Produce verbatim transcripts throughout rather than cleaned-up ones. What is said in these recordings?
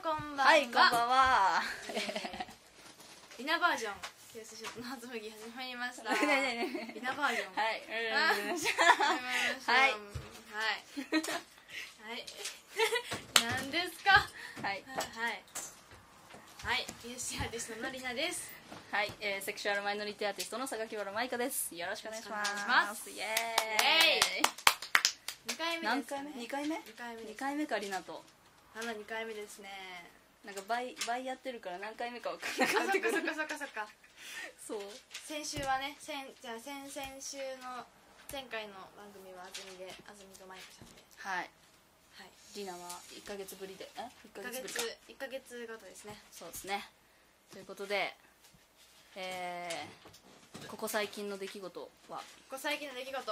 こんばんは。 はい、こんばんは。 リナバージョンケースショットの初麦始まりました。 ねねねリナバージョン。 はい。 あはい。 はい。はい。何ですか。 はい。 はい。はい。ユーシーアーティストのリナです。 はい、えー、セクシュアルマイノリティアーティストの榊原舞香です。よろしくお願いします。 お願いします。 イエーイ。 二回目何回ですかね。 目？二回目？ 二回目。 二回目かリナと。 まだ二回目ですね。 なんか倍倍やってるから何回目か分かんなくなってくる。 そっかそっかそっかそっか。 そう。 先週はね、先じゃあ先々週の前回の番組はあずみで、あずみとまいこさんで。 はい。 はい。 リナはいっかげつぶりで、え？いっかげつぶりか。 いっかげつごとですね。 そうですね。ということで、えー、ここ最近の出来事は。 ここ最近の出来事。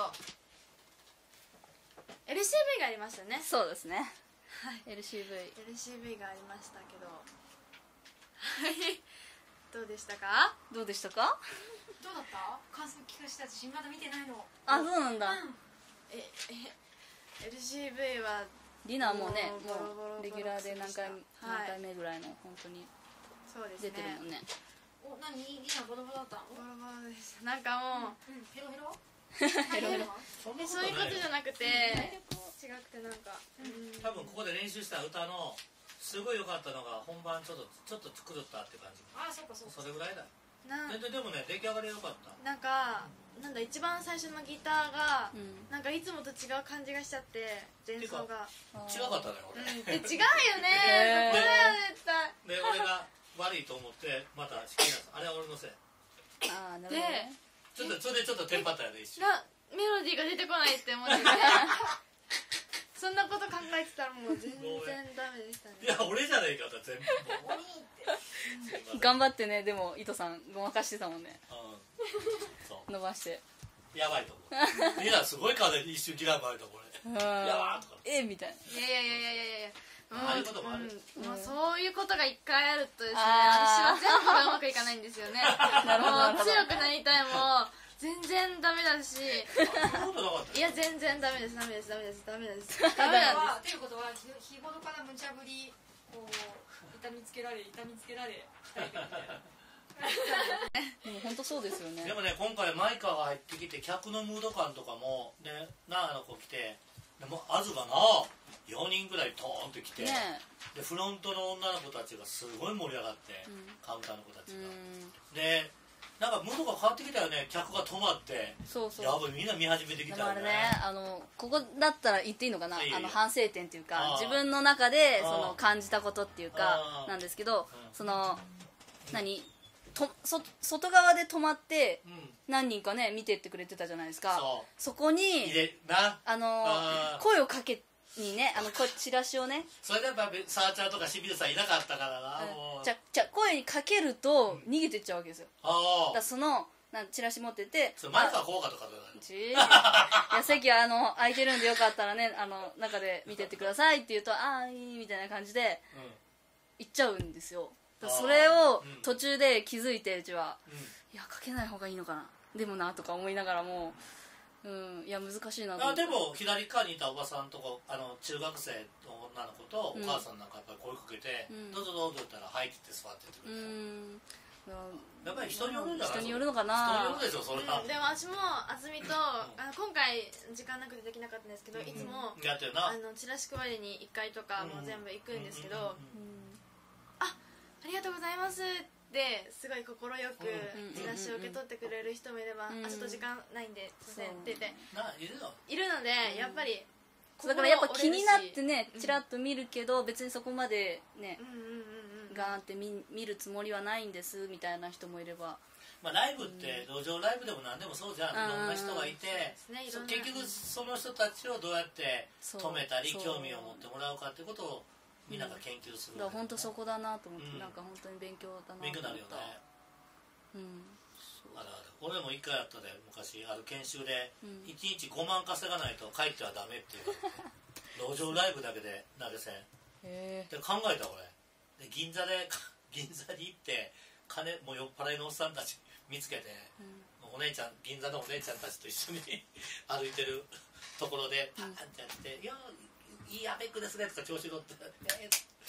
エルシーブイ がありましたね。 そうですね。 はい。 エルシーブイ。 エルシーブイ がありましたけど。はい。どうでしたか？ どうでしたか？ どうだった？感想聞かせて、私まだ見てないの。 あ、そうなんだ。 うん、 ええ エルシーブイ はリナはもうね、 ボロボロボロもうレギュラーで何回、 はい何回目ぐらいの本当にそうですね。 出てるもんね。 お、何？リナボロボロだったの？ ボロボロでした。なんかもう、 うん、ヘロヘロ？ ヘロヘロ。 えそういうことじゃなくて、違くてなんか、うん多分ここで練習した歌のすごい良かったのが本番ちょっとちょっと作ったって感じ。 あ、そうかそうか。 それぐらいだ。 な全然でもね出来上がり良かった。 なんかなんだ一番最初のギターが、 うん、 なんかいつもと違う感じがしちゃって前奏が違かったね俺。 うん、で違うよね。そこだよ絶対。 で俺が悪いと思ってまた好きなあれは俺のせい。 ああ、なるほどでね。 ちょっとそれでちょっとテンパったよね一瞬。 がメロディーが出てこないって思っててそんなこと考えてたらもう全然ダメでしたね。 いや俺じゃないかった全部。 おにって。 頑張ってね、でも糸さんごまかしてたもんね。 うん。そう伸ばして。 やばいと思う。みんなすごい顔で一瞬ギラーバレたこれ。 うん。 やばーとか。 えみたいな。 いやいやいやいやいやいや。 ああいうこともある。 うん、もうそういうことが一回あるとですね、 あー私は全部がうまくいかないんですよね。 なるほどなるほど。 もう強くなりたいも全然ダメだし、 そんなことなかったよ。 いや全然ダメですダメですダメですダメですダメなんはということは日日頃から無茶ぶりこう痛みつけられ痛みつけられ鍛えてみたいな。 でも本当そうですよね。 でもね今回マイカが入ってきて客のムード感とかもでなあの子来てでもアズがなよにんぐらいトーンって来て、 ねでフロントの女の子たちがすごい盛り上がって、 うん、 カウンターの子たちうが、 ん。 でなんかムードが変わってきたよね。客が止まってそうそう。 やばいみんな見始めてきたよね。 でもあれね、あのここだったら言っていいのかな、 いいよあの反省点っていうかあー自分の中であーその感じたことっていうかあーなんですけど、 うんその何とそ外側で止まってうん何人かね見てってくれてたじゃないですか。 そうそこに入れなあのあー声をかけにね、あのこチラシをね、 それでやっぱサーチャーとか清水さんいなかったからな、もうじゃじゃ声にかけると逃げてっちゃうわけですよ。だあからあそのなんチラシ持ってて、 それマイカ効果とかだよね。 ちいや席はあの空いてるんでよかったらね、あの中で見てってくださいって言うと、ああいいみたいな感じでうん行っちゃうんですよ。だからあーそれをうん途中で気づいて、うちはうんいやかけない方がいいのかなでもなとか思いながらも、うん、いや難しいなと思って。 あでも左側にいたおばさんとこあの中学生の女の子とお母さんなんかやっぱり声かけて「 うんどうぞどうぞ」って言ったら「はい」って言って座ってってくうれて、 ん、 やっぱり人によるんじゃない？ 人によるのか人によな。 るでしょそれは、 うん、でも私もあずみとあの今回時間なくてできなかったんですけど、いつもやってるなあのチラシ配りにいっかいとかも全部行くんですけど、 うんありがとうございますってすごい快くうんチラシを受け取ってくれる人もいれば、 うんあちょっと時間ないんですいませんって言ってないるのいるので、 うんやっぱりだからやっぱ気になってねうんチラッと見るけど、別にそこまでねうんうんうんうんガーンって見見るつもりはないんですみたいな人もいれば、 まあ、ライブって路上ライブでも何でもそうじゃん、いろんな人がいて、 うんうんうんそ結局その人たちをどうやってそう止めたりそう興味を持ってもらうかってことをみんなが研究するだから本当わけだよね、 そこだなと思って、 うんなんか本当に勉強だなと思勉った。 強になるよね。 うんあるある。俺も一回やったで昔ある研修でうんいちにちごまん稼がないと帰ってはダメっていう路上ライブだけで投げ銭へえで考えた俺で銀座で銀座に行って金もう酔っ払いのおっさんたち見つけて、お姉ちゃん銀座のお姉ちゃんたちと一緒に歩いてるところでパーンってやって「いやいいアベックですね」とか調子乗って「えー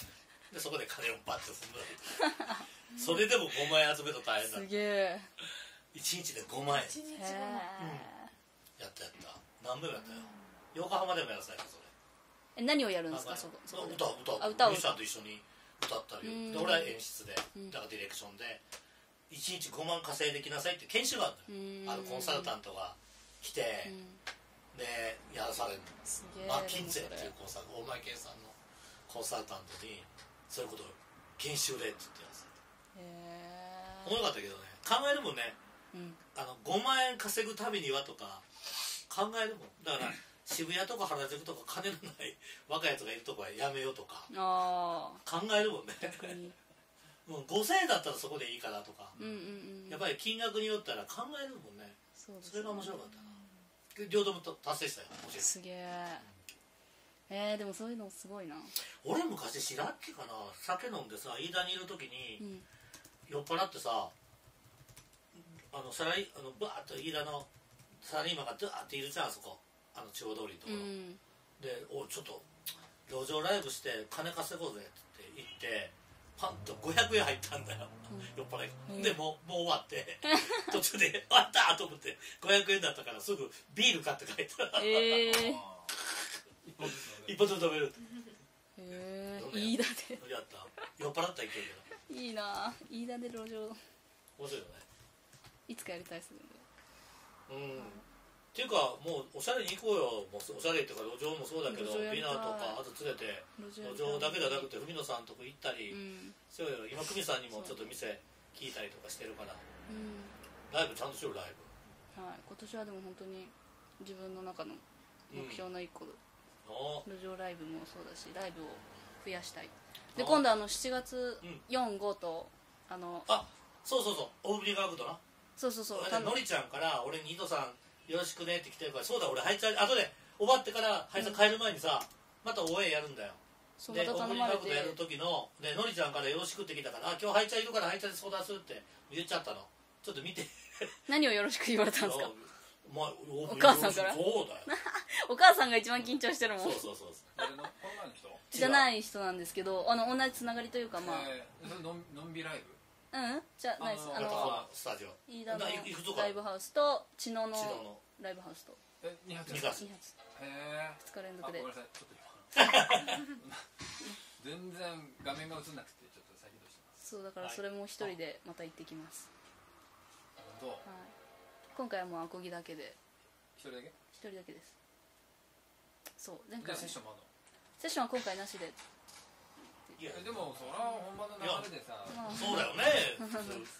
でそこで金をバッて踏むそれでもごまん円集めると大変だすげえいちにちでごまん円一日へ後えやったやった何べもやったよ横浜でもやらされたそれえ何をやるんですかあそこそこで歌歌あ歌をミュージシャンと一緒に歌ったりうんで俺は演出でうんだからディレクションでいちにちごまん稼いできなさいって研修があるうんんだよあのコンサルタントが来てうんでやらされるのすげえマッキンゼーっていでうコンサル大前健さんのコンサルタントにそういうことを研修でって言ってやらされもへたおもろかったけどね考えるもんねえうんあのごまん円稼ぐためにはとか考えるもんだから渋谷とか原宿とか金のない若いやつがいるとこはやめようとかあ考えるもんねあ逆にもうごせんえんだったらそこでいいかなとか、 うんうんうんやっぱり金額によったら考えるもんねそうですそれが面白かったな両方と達成したよもちろんすげええー、でもそういうのすごいな俺昔白木かな酒飲んでさ飯田にいる時に、 うん酔っ払ってさあのサラリあのバーッと飯田のサラリーマンがダーっているじゃんあそこあの中央通りのところ、 うんでおちょっと路上ライブして金稼ごうぜって言ってパンとごひゃくえん入ったんだよ、酔っ払い、 うんでもうもう終わって途中で終わったと思ってごひゃくえんだったからすぐビール買って帰ったら、 ええ一本ずつの一発で食べるへどんなやえいいだでやった酔っ払ったらいけるけどいいないいだで路上面白いよねいつかやりたいっすねうんっていうかもうおしゃれに行こうよもうおしゃれっていうか路上もそうだけど路上やりたいビナーとかあと連れて路路上だけじゃなくて文野さんとこ行ったり、 うんそうよ今久美さんにもちょっと店聞いたりとかしてるからうんライブちゃんとしようライはい今年はでも本当に自分の中の目標の一個、 ブお路上ライブもそうだしライブを増やしたいであ今度あのしちがつうんよん、ごとあのあそうそうそうオーブリガークとなそうそうそうあれねのりちゃんから俺に井戸さんよろしくねって来てるからそうだ俺配置後で終わってから配置帰る前にさ、また応援やるんだよそうまたでオーブリ頼まれてガークとやる時のでのりちゃんからよろしくって来たからあ今日配置いるから配置で相談するって言っちゃったのちょっと見て何をよろしく言われたんですかお前おお母さんからそうだよお母さんが一番緊張してるもんそうそうそう誰のこの前の人じゃない人なんですけどあの同じつながりというかまあ、 えーそれのんのんびライブうんじゃないですああののそうスタジオ飯田のな行くとこライブハウスと茅野の千野のライブハウスとえに発に発に発へえふつか連あ続でごめんなさいちょっと今全然画面が映んなくてちょっと先どうしてますそうだからそれも一人でまた行ってきます、 本はい、今回はもうアコギだけで当一人だけ一人だけですそう前じゃあ回はセッションもあんのセッションは今回なしでいやえでもそれは本番の流れでさまあそうだよね普通いや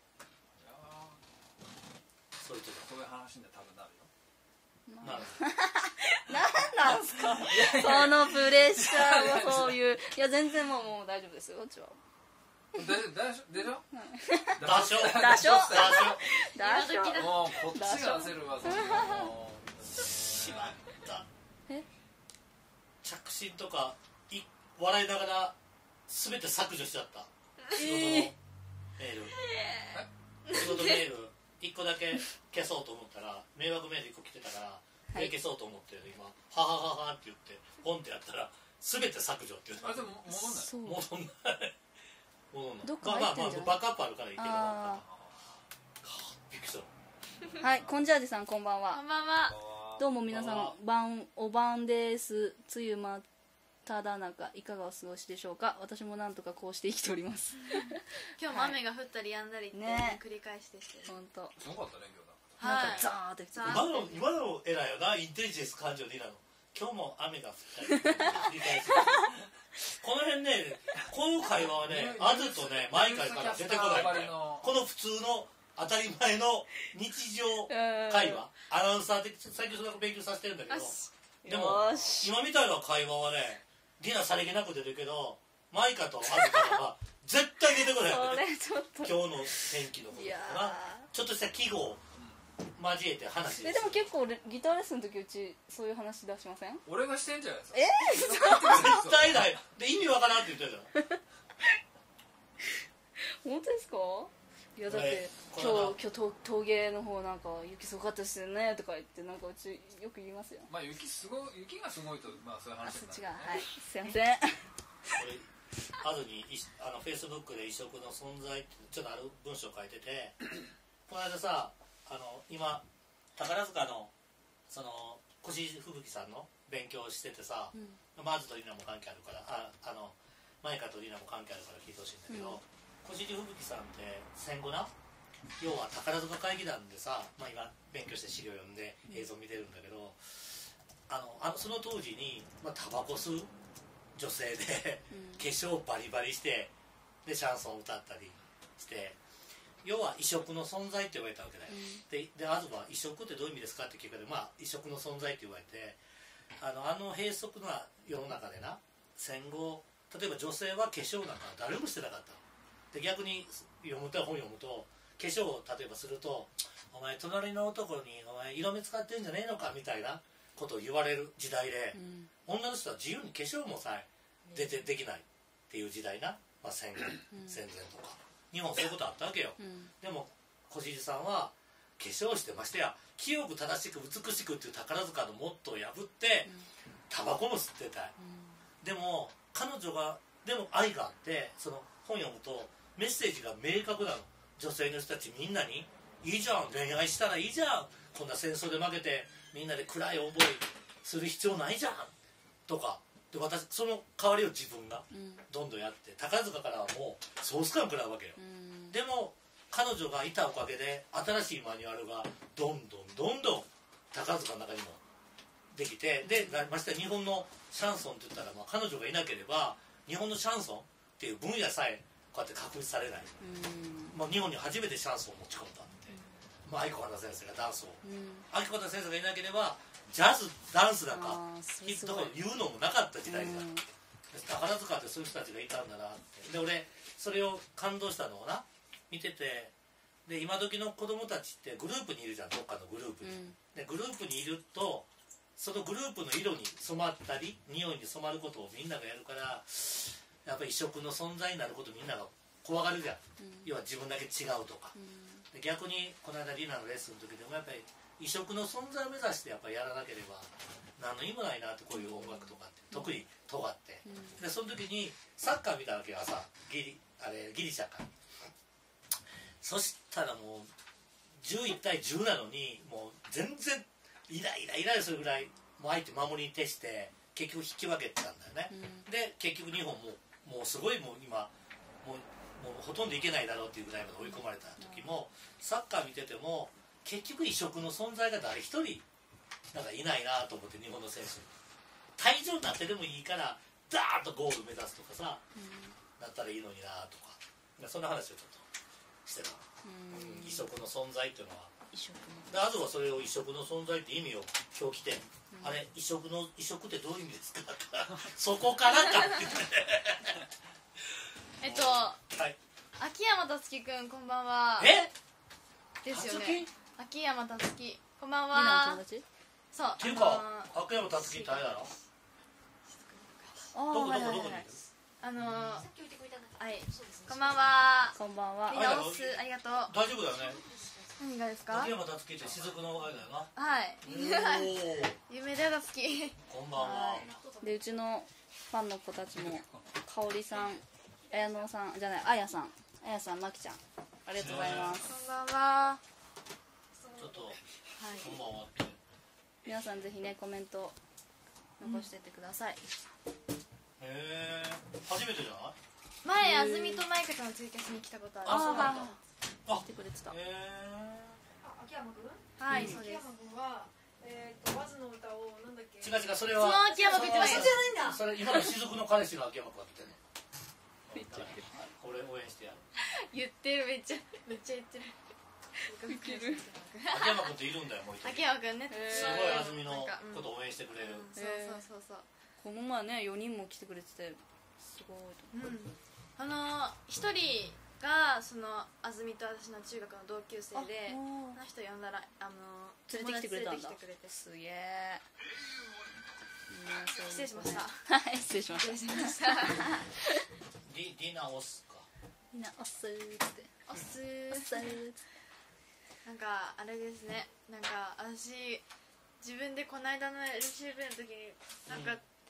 そういうとそういう話には多分なるよこなるなんなんすかそのプレッシャーはそういういや全然もうもう大丈夫ですよこっちは大丈夫大丈夫でしょダショダショダショ大丈夫もうこっちが焦るわそんなのしまったえ着信とかい笑いながら全て削除しちゃった仕事のメール仕事メールいっこだけ消そうと思ったら迷惑メールいっこ来てたからこれ消そうと思って今「はははは」って言ってポンってやったら全て削除って言うあれでも戻んないそう戻んない戻んないどっかまあまあまあ入ってんじゃないバックアップあるからいいけどあびっくりしたはいコンジャージさんこんばんこはんばんはどうも皆さん晩お晩です梅雨真っただ中いかがお過ごしでしょうか私もなんとかこうして生きております今日も雨が降ったりやんだりって、ねね繰り返してて本当すごかったね今日はいなんかザーって降ってザー今の今の偉いよなインテリジェンス感情でいいなの今日も雨が降ったり繰り返しこの辺ねこの会話はねあずとね毎回から出てこないんだよこの普通の当たり前の日常会話アナウンサー的最近それを勉強させてるんだけどよしでもよし今みたいな会話はねディナさりげなく出てるけどマイカとアズからは絶対出てこないよそねれちょっと今日の天気のこといやかなちょっとした季語を交えて話ーえでも結構レギターレッスンの時うちそういう話出しません俺がしてんじゃないですかえ絶対ないで意味わからんって言ってたじゃん本当ですかいやだってえ今これは日今日と陶芸の方なんか雪すごかったですよねとか言ってなんかうちよく言いますよまあ雪すごい雪がすごいとまあそういうあ話そっちがになるよねはいすいません俺あずにいあのフェイスブックで異色の存在ってちょっとある文章書いててこの間さあの今宝塚のその越路吹雪さんの勉強しててさ、うん、まずとりなも関係あるからああの舞香とりなも関係あるから聞いてほしいんだけど、うん、越路吹雪さんって戦後な要は宝塚会議団でさ、まあ、今勉強して資料読んで映像見てるんだけど、あのあのその当時に、まあ、タバコ吸う女性で、うん、化粧バリバリしてでシャンソン歌ったりして要は異色の存在って言われたわけだよ、うん、でであずは異色ってどういう意味ですかって聞くからまあ異色の存在って言われてあのあの閉塞な世の中でな戦後例えば女性は化粧なんか誰もしてなかったで逆に読むと本読むと化粧を例えばするとお前隣の男にお前色目使ってんじゃねえのかみたいなことを言われる時代で、うん、女の人は自由に化粧もさえ出てできないっていう時代な、まあ、戦後、うん、戦前とか日本そういうことあったわけよ、うん、でも越路さんは化粧してましてや清く正しく美しくっていう宝塚のモットーを破ってタバコも吸ってたい、うん、でも彼女がでも愛があってその本読むとメッセージが明確なの女性の人たちみんなにいいじゃん恋愛したらいいじゃんこんな戦争で負けてみんなで暗い思いする必要ないじゃんとかで私その代わりを自分がどんどんやって宝塚からはもうソース感食らうわけよ、うん、でも彼女がいたおかげで新しいマニュアルがどんどんどんどん宝塚の中にもできてでまして日本のシャンソンって言ったら、まあ、彼女がいなければ日本のシャンソンっていう分野さえこうやって確立されない、うんまあ、日本に初めてシャンソンを持ち込んだって、まあ、愛子花先生がダンスを、うん、愛子花先生がいなければジャズダンスなんかきっと言うのもなかった時代じゃん、うん、宝塚ってそういう人たちがいたんだなってで俺それを感動したのをな見ててで今時の子供たちってグループにいるじゃんどっかのグループに、うん、でグループにいるとそのグループの色に染まったり匂いに染まることをみんながやるからやっぱり異色の存在になることみんなが怖がるじゃん、うん、要は自分だけ違うとか、うん、で逆にこの間リナのレッスンの時でもやっぱり異色の存在を目指してやっぱりやらなければ何の意味もないなってこういう音楽とかって、うん、特に尖って、うん、でその時にサッカー見たわけよ朝ギリあれギリシャかそしたらもうじゅういちたいじゅうなのにもう全然イライライライラするぐらいもう相手守りに徹して結局引き分けたんだよね、うん、で結局日本ももうすごいもう今もう、もうほとんどいけないだろうっていうぐらいまで追い込まれた時も、うん、サッカー見てても結局異色の存在が誰一人なんかいないなと思って日本の選手退場になってでもいいからダーッとゴール目指すとかさ、うん、なったらいいのになとかそんな話をちょっとしてた、うん、異色の存在っていうのは異色のであとはそれを異色の存在って意味を今日来て、うん、あれ異色の異色ってどういう意味ですかそこからかって言ってえっと、はい、秋山達樹くんこんばんはえですよね秋山達樹こんばんはそうっていうか秋山達樹ってあれだろどこどこどこにいるあのー、さっき置いてくれたんだはいこんばんはこんばんはみんなおすありがとう大丈夫だよね何がですか秋山達樹って雫のあれだよなはい有名だよ達樹こんばんはでうちのファンの子たちもかおりさん綾乃さんじゃないあやさんあやさんまきちゃんありがとうございますこんばんはちょっと、はい、こんばんはって皆さんぜひねコメント残してってください、 うん、へえ初めてじゃない前あずみとマイカちゃんのツイキャスに来たことあるあそうなんだあ来てくれてたへえ秋山くんはい、うん、そうです秋山くんはえーとワズの歌をなんだっけ違う違うそれはその秋山くんじゃないんだそれ今の雫の彼氏の秋山くんが来てねこれ応援してやる言ってるめっちゃめっちゃ言ってるいける秋山くんっているんだよもう一人秋山くんねすごいあずみのことを応援してくれる、 うん、そうそうそうそうこの前ねよにんも来てくれててすごいと思って、 うん、あの一人がそのあずみと私の中学の同級生であの人呼んだらあの連れてきてくれたんだ連れてきてくれてすげえ失礼しましたはい失礼しました失礼しましたリリナオスかリナオスーってオスーなんかあれですねなんか私自分でこの間の エルシーブイ の時になんか、こ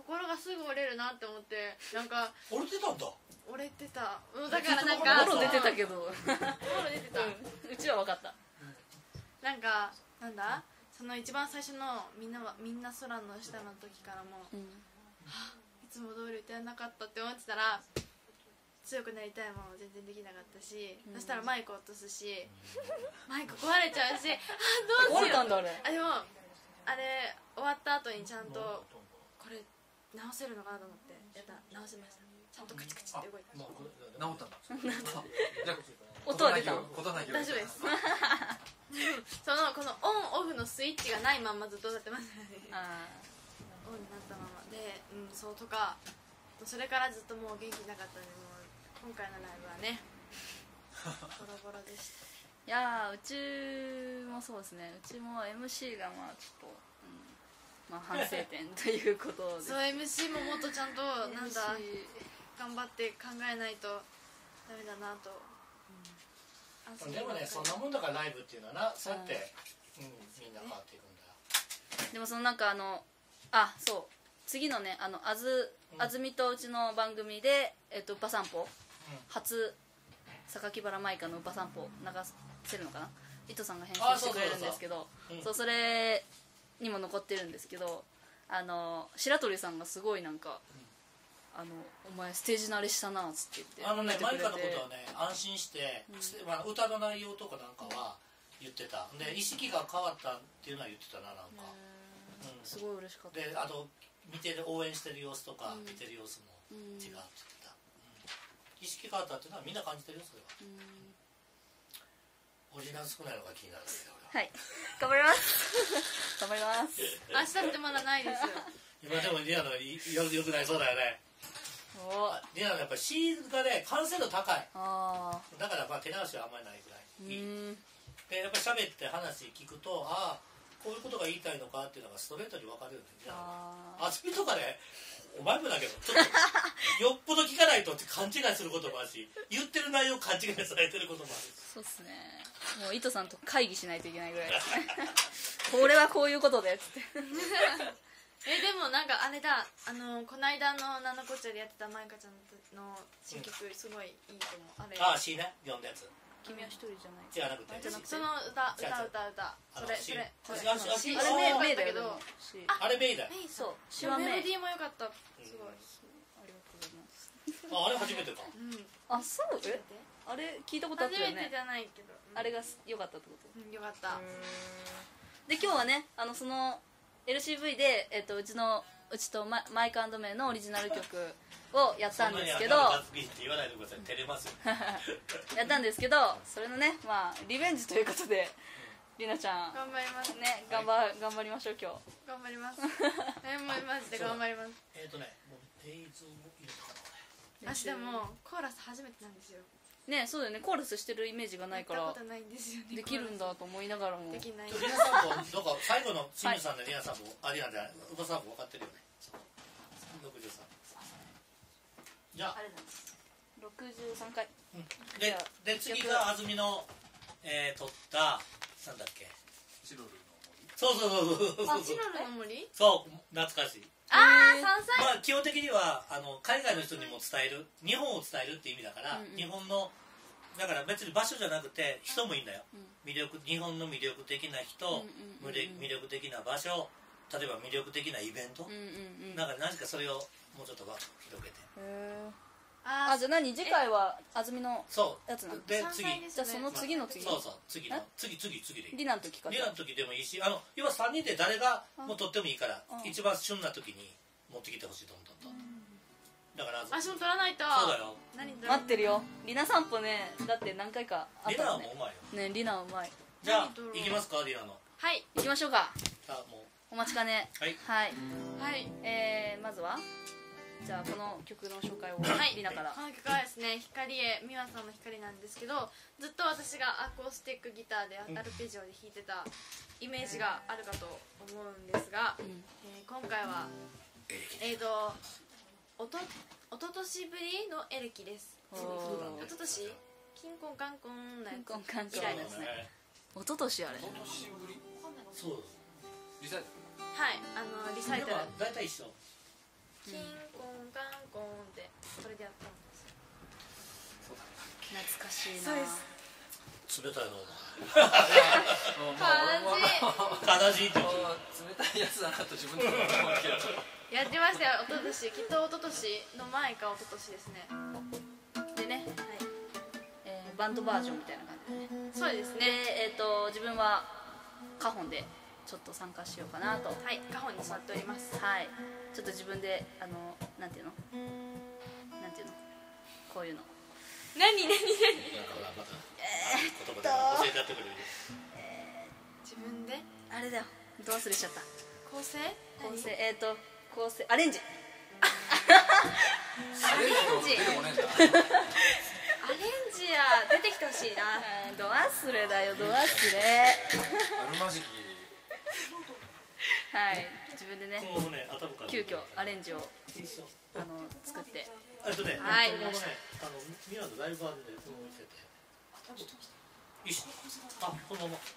心がすぐ折れるなって思って、なんか折れてたんだ。 折れてた。うんだからなんかボロ出てたけど、 ボロ出てた。 うちは分かった。 なんかなんだその一番最初のみんなはみんな空の下の時からも、 うん、 はあ、いつも通り歌えなかったって思ってたら、強くなりたいも全然できなかったし、うん、そしたらマイク落とすし、マイク壊れちゃうし、あどうしよう。 壊れたんだあれ。 あでもあれ終わった後にちゃんとこれ直せるのかなと思ってやったら直せました。ちゃんとカチカチって動いた。 治ったんだ。じゃあ音は出た。 大丈夫です。そのこのオンオフのスイッチがないまんまずっと歌ってますね。 あオンになったままで、うん、そうとか、それからずっともう元気なかったので、もう今回のライブはねボロボロでした。 いやー、うちもそうですね。うちも エムシー がまあちょっと、うん、まあ反省点ということでそう エムシー ももっとちゃんとなんだエムシー頑張って考えないとダメだなと、 うん、でもね、そんなもんだからライブっていうのはな、そうやって、うん、みんな変わっていくんだ。 でもそのなんかあのあそう次のねあのあず、うん、あずみとうちの番組で、えっと、ウパ散歩、うん、初榊原舞香のウパ散歩流せるのかな、糸さんが編集してくれるんですけど、そうそれにも残ってるんですけど、あの白鳥さんがすごいなんか、うん、あのお前ステージ慣れしたなっつって言って、 あのね舞香のことはね安心して、うん、まあ、歌の内容とかなんかは言ってた。で意識が変わったっていうのは言ってたな、なんか、うん、 すごい嬉しかった。 であと見てる応援してる様子とか、うん、見てる様子も違うって言ってた、うん、意識変わったっていうのはみんな感じてるよ、それは。うん、オリジナル少ないのが気になるんですよ。 はい頑張ります頑張ります。 明日ってまだないですよ。 今でもリアのよくなりそうだよね。リアのやっぱりシーンがね完成度高い。あだからまあ手直しはあんまりないぐらいいい。でやっぱり喋って話聞くと、ああこういうことが言いたいのかっていうのがストレートに分かるよね。あつみとかね、お前もだけどちょっとよっぽど聞かないとって勘違いすることもあるし、言ってる内容勘違いされてることもある。 そうっすね。もう糸さんと会議しないといけないぐらいこれはこういうことでっつってえでもなんかあれだ、あのこの間の「なんのこっちゃ」でやってた舞香ちゃんの新曲すごいいいと思う。あれああ C ね、読んだやつ。 君は一人じゃないじゃなくて、 その歌歌歌歌それそれそれあれメイだけど、 あれメイだよ。 そうシワメロディーも良かった。すごいありがとうございます。 ああれ初めてか。 あそうえあれ聞いたことあったよね。 初めてじゃないけどあれが良かったってこと。 うん良かった。 で今日はねあのその エルシーブイ で、えっと、うちのうちとマイク&メイのオリジナル曲をやったんですけどやったんですけど、それのねまあリベンジということでりなちゃん頑張りますね、頑張頑張りましょう今日。 頑張ります。えもうマジで頑張ります。 えっとねもう映像も入れたかな。 私でもコーラス初めてなんですよね。そうだよね、コーラスしてるイメージがないからできるんだと思いながらもできない。 リナさんもどこ最後の清水さんでリナさんもありなんでウバさんも分かってるよね。ろくじゅうさんじゃあろくじゅうさんかい、 うん、で, で次が安住の、えー、撮ったなんだっけチロルの森。 そうそうそうそうあチロルの森そう懐かしい。 ああさんさい、 まあ、基本的にはあの海外の人にも伝える日本を伝えるっていう意味だから、うんうん、日本のだから別に場所じゃなくて人もいいんだよ、うん、魅力日本の魅力的な人、うんうんうんうん、魅力的な場所、例えば魅力的なイベント、うんうんうん、なんか何かそれをもうちょっと広げて。へああじゃあ何次回は安住のやつなの。 で次じゃあその次の次、 そうそう次の次次次でいい。 リナの時か。 リナの時でもいいし、あの要はさんにんで誰がもう撮ってもいいから一番旬な時に持ってきてほしいと思ったんだ。だから足も撮らないと。 そうだよ。 待ってるよ。リナ散歩ねだって何回かあったもんね。 リナはもううまいよね。リナはうまい。 じゃあ行きますかリナの。 はい行きましょうか。 あもうお待ちかね。 はいはい、 はい、 えー、まずはじゃあこの曲の紹介を、 はい、 リナから。 この曲はですね光へ美和さんの光なんですけど、ずっと私がアコースティックギターでアルペジオで弾いてたイメージがあるかと思うんですが、うんえー、今回はえーとおとおととしぶりのエレキです。おととしキンコンカンコンのやつ以来ですね。 おととしあれおととしぶり。 そうリサイタル。 はい、あのリサイタル大体一緒。 キンコンカンコンってそれでやったんですよ。 そうだね懐かしいな。 そうです。 冷たいのおもう感じ前悲しいってもう冷たいやつだなと自分で思うけどやってましたよ、一昨年きっと一昨年の前か一昨年ですね。 でね、 はい、 えーバンドバージョンみたいな感じでね。 そうですで、 ね。 えっ、と自分はカホンでちょっと参加しようかなと。 はい、カホンに座っております。 はい。ちょっと自分であのなんていうのなんていうのこういうの。 何何何？ なんかほらまた言葉で教えてやってくれる。 自分であれだよ。ど忘れしちゃった。 構成？ 構成えっ、と構成アレンジ。 アレンジ出てこねえんだアレンジや出てきてほしいな。 ド忘れだよド忘れ。 あるまじきはい自分でねこのね頭から急遽アレンジをあの作ってえっとね、 はいこのままね、あのミラのライブバーでね、このまましてて。いいし、あ、このまま。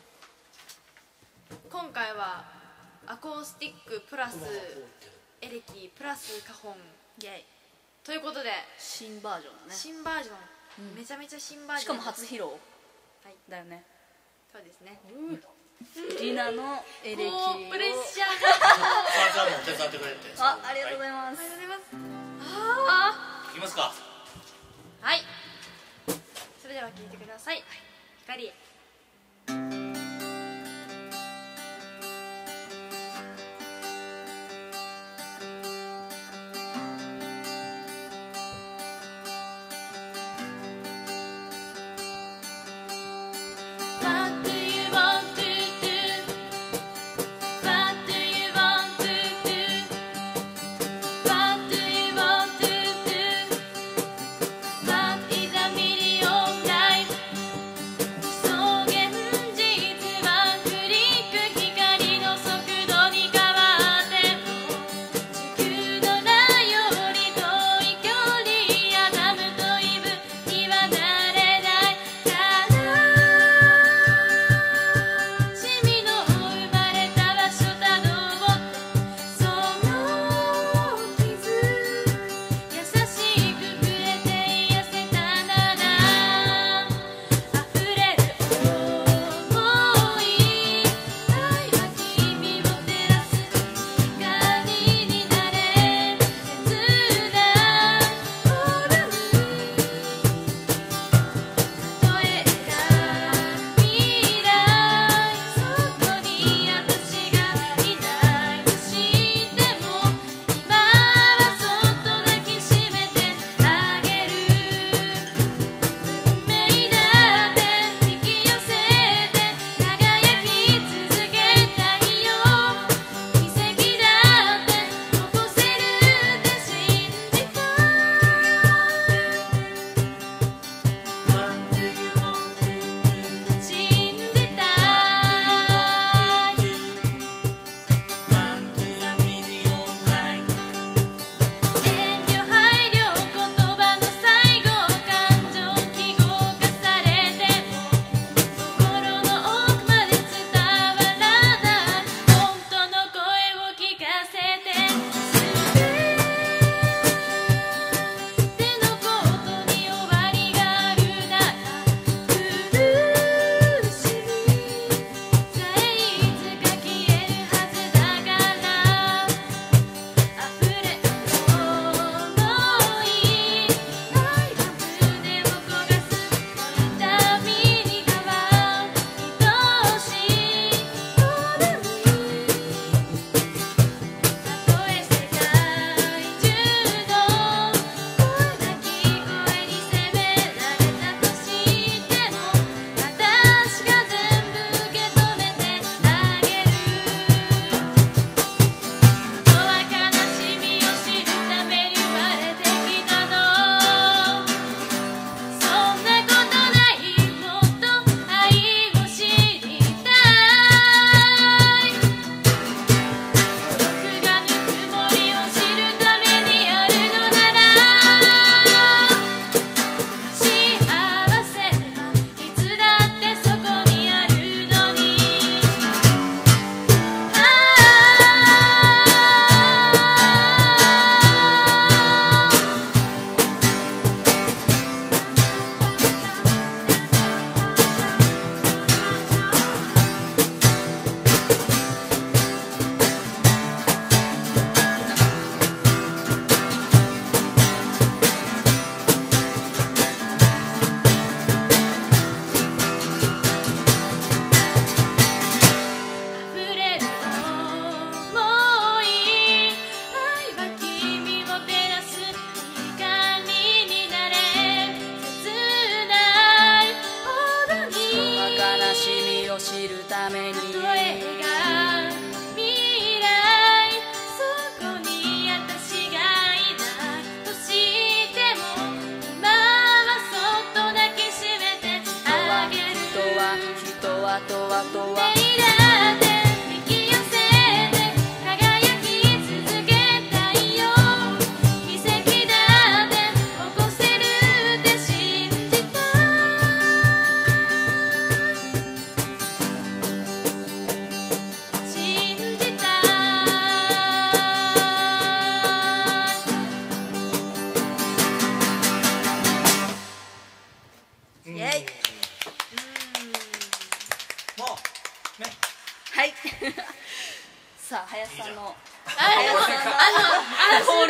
今回はアコースティックプラスこのままこういってる。 エレキプラスカホンイエイということで新バージョンだね。 新バージョン、 うんめちゃめちゃ新バージしョンかも初披露はいだよね。 そうですね。 リナのエレキをもうプレッシャーがさあ、じゃあもう手伝ってくれて。 あありがとうございいます。 ありがとうございます。あます。いきますか。 あはいそれでは聴いてください。光へ。 So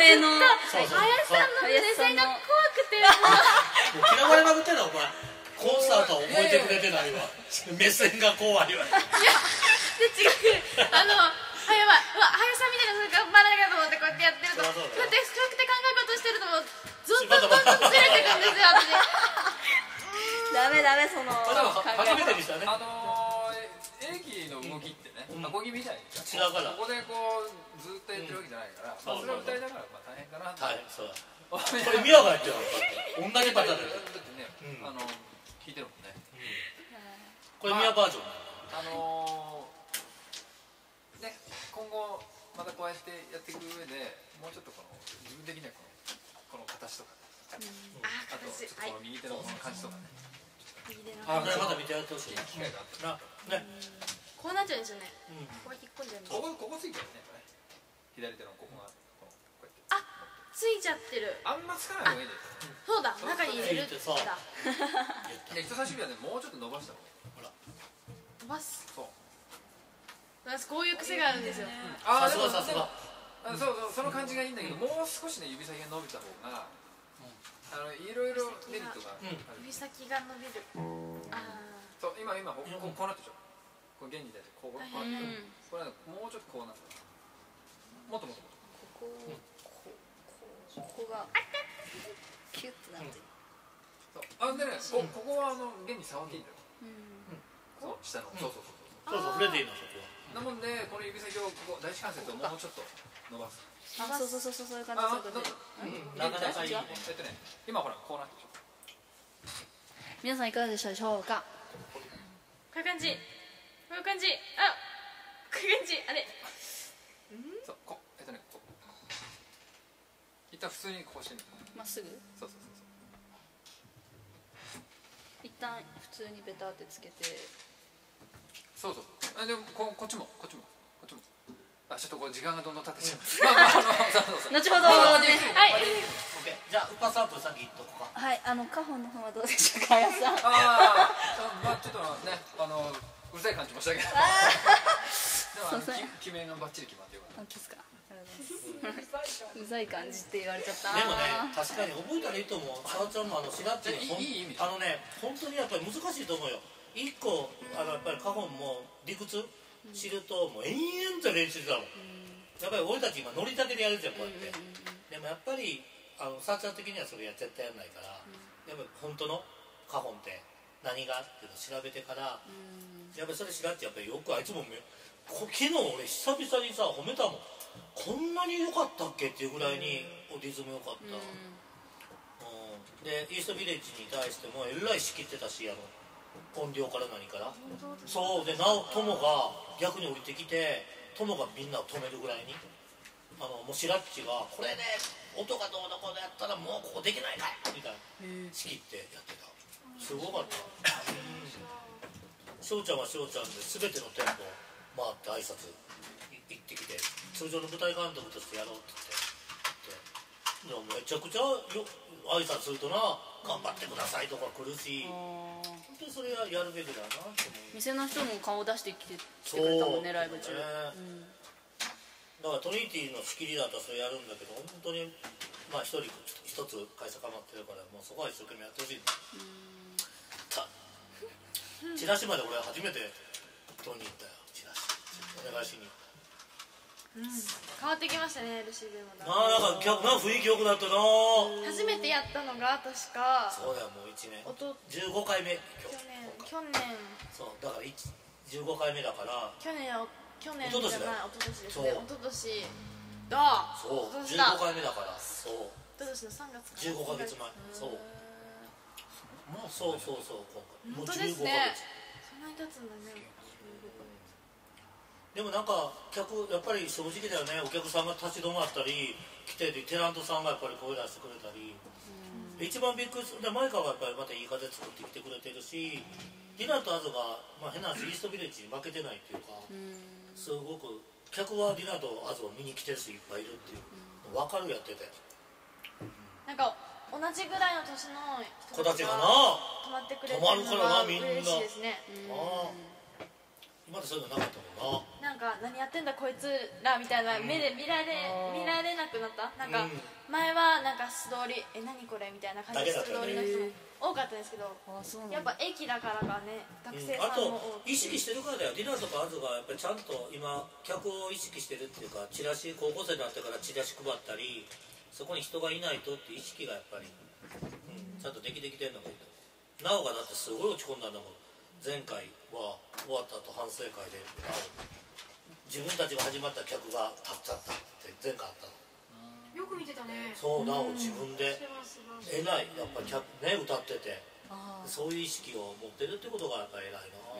衛のそうそう林さんの目線が怖くてもうもう嫌われまくってんのお前コンサートは覚えてくれてないわ目線が怖いわで違うあのあやばいうわ林さんみたいなの頑張らなきゃと思ってこうやってやってるとそりゃそうだよこうやって深くて考え事してるともうずっとどんどんずれてくんですよ私ダメダメそのあでも考え初めてにしたねあのー、駅の動きってね、 うんアコギみたいに違うからここでこうずっとやってるわけじゃないから、 うんまあ、それは歌いながらまあ大変かなとはいそうだここれミワがやってるの同じパターンでだってね、 うんあの聞いてるもんねこれミワバージョンあのー、ね今後またこうやってやっていく上でもうちょっとこの自分的にはこのこの形とか、 ああとちょっとこの右手のこの感じとかね、 右手のあこれまだ見てやってほしい機会があったなねこうなっちゃうんですよねうんここ引っ込んじゃうんですここここついてるねこれ左手のここがこのこうやってあついちゃってるあんまつかない方がいいですそうだ中に入れるってそうだで人差し指はねもうちょっと伸ばした方がいいほら飛ばすそう私こういう癖があるんですよあさすがさすがあそうそうその感じがいいんだけど、もう少しね指先が伸びた方が、あのいろいろメリットがある、 指先が伸びるあそう今今こうこうこうなってるでしょこう現に出てこうこうこうなってる、 うんこれねもうちょっとこうなってるもっともっともっここここここがキュッとなってるとそうあでねこここはあの現に触っていいんだようんそう下の、そうそうそうそうそう触れていいのそこはなもんでこの指先をここ第一関節をもうちょっと伸ばすあそうそうそうそうそういう感じあそういう感じうんなかなかいいねえっとね今ほらこうなってるでしょ皆さんいかがでしたでしょうかこういう感じこういう感じあこういう感じあれそうこえっとねこう一旦普通にこうしてみるまっすぐそうそうそう一旦普通にベタってつけてそうそうそうあでもここっちもこっちもこっちもあちょっとこう時間がどんどん経ってしまう、まあまああのそうそうそう後ほどねはいオッケーじゃあウッパサンプ先言っとこうかはいあのカホンの方はどうでしょうかやさんああまあちょっとねあのうるさい感じもしたけどでもあのそうそうき決めがバッチリ決まってよかった本当ですかありがとうございますうざい感じって言われちゃったでもね確かに覚えたらいいと思うさわちゃんもあのしらっちにほんいいいい意味であのね本当にやっぱり難しいと思うよ一個あのやっぱりカホンも理屈知るともう延々と練習してたもんやっぱり俺たち今乗りたてでやるじゃんこうやってでもやっぱりあのさわちゃん的にはそれやっ絶対やんないからやっぱり本当のカホンって何がっていうのを調べてからやっぱりそれしらっちやっぱりよくあいつもめこ昨日俺久々にさ褒めたもんこんなに良かったっけっていうぐらいにリズム良かった、うん、でイーストビレッジに対してもえらい仕切ってたしあの音量から何からそうでなお友が逆に降りてきて友がみんなを止めるぐらいにあのもうしらっちがこれね音がどうのこうのやったらもうここできないかいみたいな仕切ってやってたすごかった翔ちゃんは翔ちゃんで全ての店舗回って挨拶行ってきて通常の舞台監督としてやろうって言ってでもめちゃくちゃよ挨拶するとな頑張ってくださいとか来るし本当にそれはやるべきだなと思う店の人も顔出してきて来てくれたもんねライブ中ねだからトリニティの仕切りだったらそれやるんだけど本当にまあ一人一つ会社構ってるからもうそこは一生懸命やってほしいたチラシまで俺は初めて取りに行ったよチラシお願いしに変わってきましたね エルシービー もだああなんか客な雰囲気良くなったな初めてやったのが確かそうだよもういちねんおとじゅうごかいめ今去日年今回去年そうだからいちじゅうごかいめだから去年お去年一昨年だよじゃない一昨年ですそうね一昨年だそう一昨年だじゅうごかいめだからそう一昨年のさんがつかじゅうごかげつまえそうもうそうそうそう今回もう本当ですじゅうごかげつねそんなに経つんだねでもなんか客やっぱり正直だよねお客さんが立ち止まったり来ててテナントさんがやっぱり声出してくれたり一番びっくりするで前川がやっぱりまたいい風作ってきてくれてるしディナとアズが、まあ、変な話イーストビレッジに負けてないっていうかすごく客はディナとアズを見に来てる人いっぱいいるっていう分かるやっててなんか同じぐらいの年の子たちがな泊まってくれて泊まるからなみんな嬉しいですねああ今までそういうのなかったもんな。 なんか何やってんだこいつらみたいな目で見られ、見られなくなった。なんか前はなんか素通りえ何これみたいな感じで素通りの人も多かったんですけど、 あそうなんだ。 やっぱ駅だからかね、学生あさんもと多く意識してるからだよ。ディナーとかアズがやっぱりちゃんと今客を意識してるっていうか、チラシ高校生になってからチラシ配ったり、そこに人がいないとっていう意識がやっぱり、うん、ちゃんとできてきてるのがいいと。なおがだってすごい落ち込んだんだもん。前回は終わった後反省会で自分たちが始まった客が立っちゃったって前回あったの。 よく見てたね。 そう、なお自分で偉い、やっぱり客ね歌ってて、 あーそういう意識を持ってるってことがやっぱり偉いな。 うん。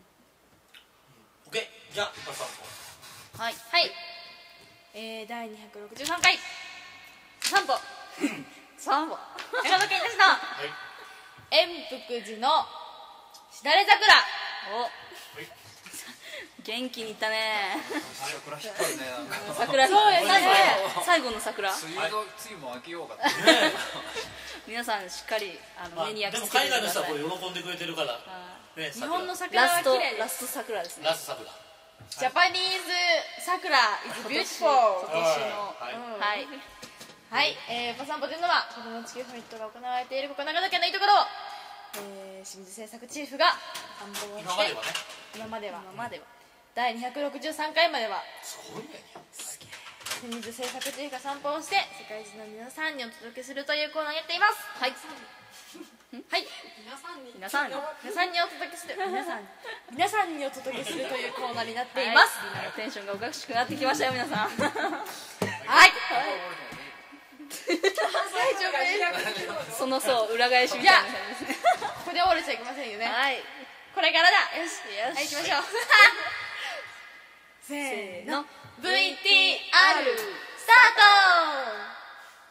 OK、 じゃあパサンポ。 はいはい、えー、だいにひゃくろくじゅうさんかい散歩さんぼ長野県ですのはい円福寺のしだれ桜。 お元気にいったね。 桜引っ張るね。なんか桜そうですね最後最後の桜。 梅雨の梅雨も明けようかって。 皆さんしっかりあのまあ、 目にでも焼き付けて海外ください。 の人はこれ喜んでくれてるから、 あね、 日本の桜桜ラストは綺麗です。 ラスト桜ですね。 ラスト桜。 ジャパニーズ桜 is 今 beautiful。 年のはいうんはいはい、えー、パサンポというのは子ども地球サミットが行われているここ長野県のいいところを、えー、清水製作チーフが参謀をして今まではね、 今までは今まではだいにひゃくろくじゅうさんかいまではすごいね。 清水製作チーフが散歩をして世界中の皆さんにお届けするというコーナーをやっています。 はいはい、 皆さんに皆さんに皆さんにお届けする皆さん皆さんにお届けするというコーナーになっています。 はい、みんなのテンションがおかしくなってきましたよ皆さん。 はい、大丈夫です。 そのそう裏返しみたいな感じですね。 ここで折れちゃいけませんよね。 はいこれからだ。よし、 よしはい、行きましょう。せーの、 のブイティーアール スタート。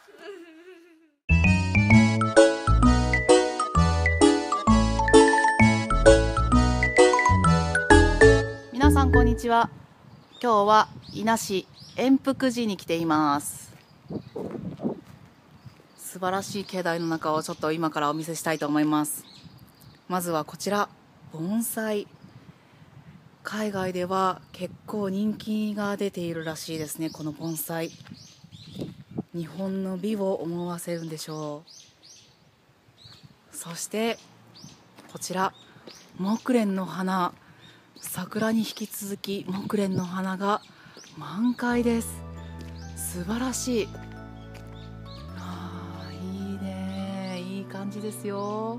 皆さんこんにちは。今日は伊那市円福寺に来ています。素晴らしい境内の中をちょっと今からお見せしたいと思います。まずはこちら、盆栽。海外では結構人気が出ているらしいですね。この盆栽、日本の美を思わせるんでしょう。そしてこちら、木蓮の花。桜に引き続き木蓮の花が満開です。素晴らしい。あー、いいね、いい感じですよ。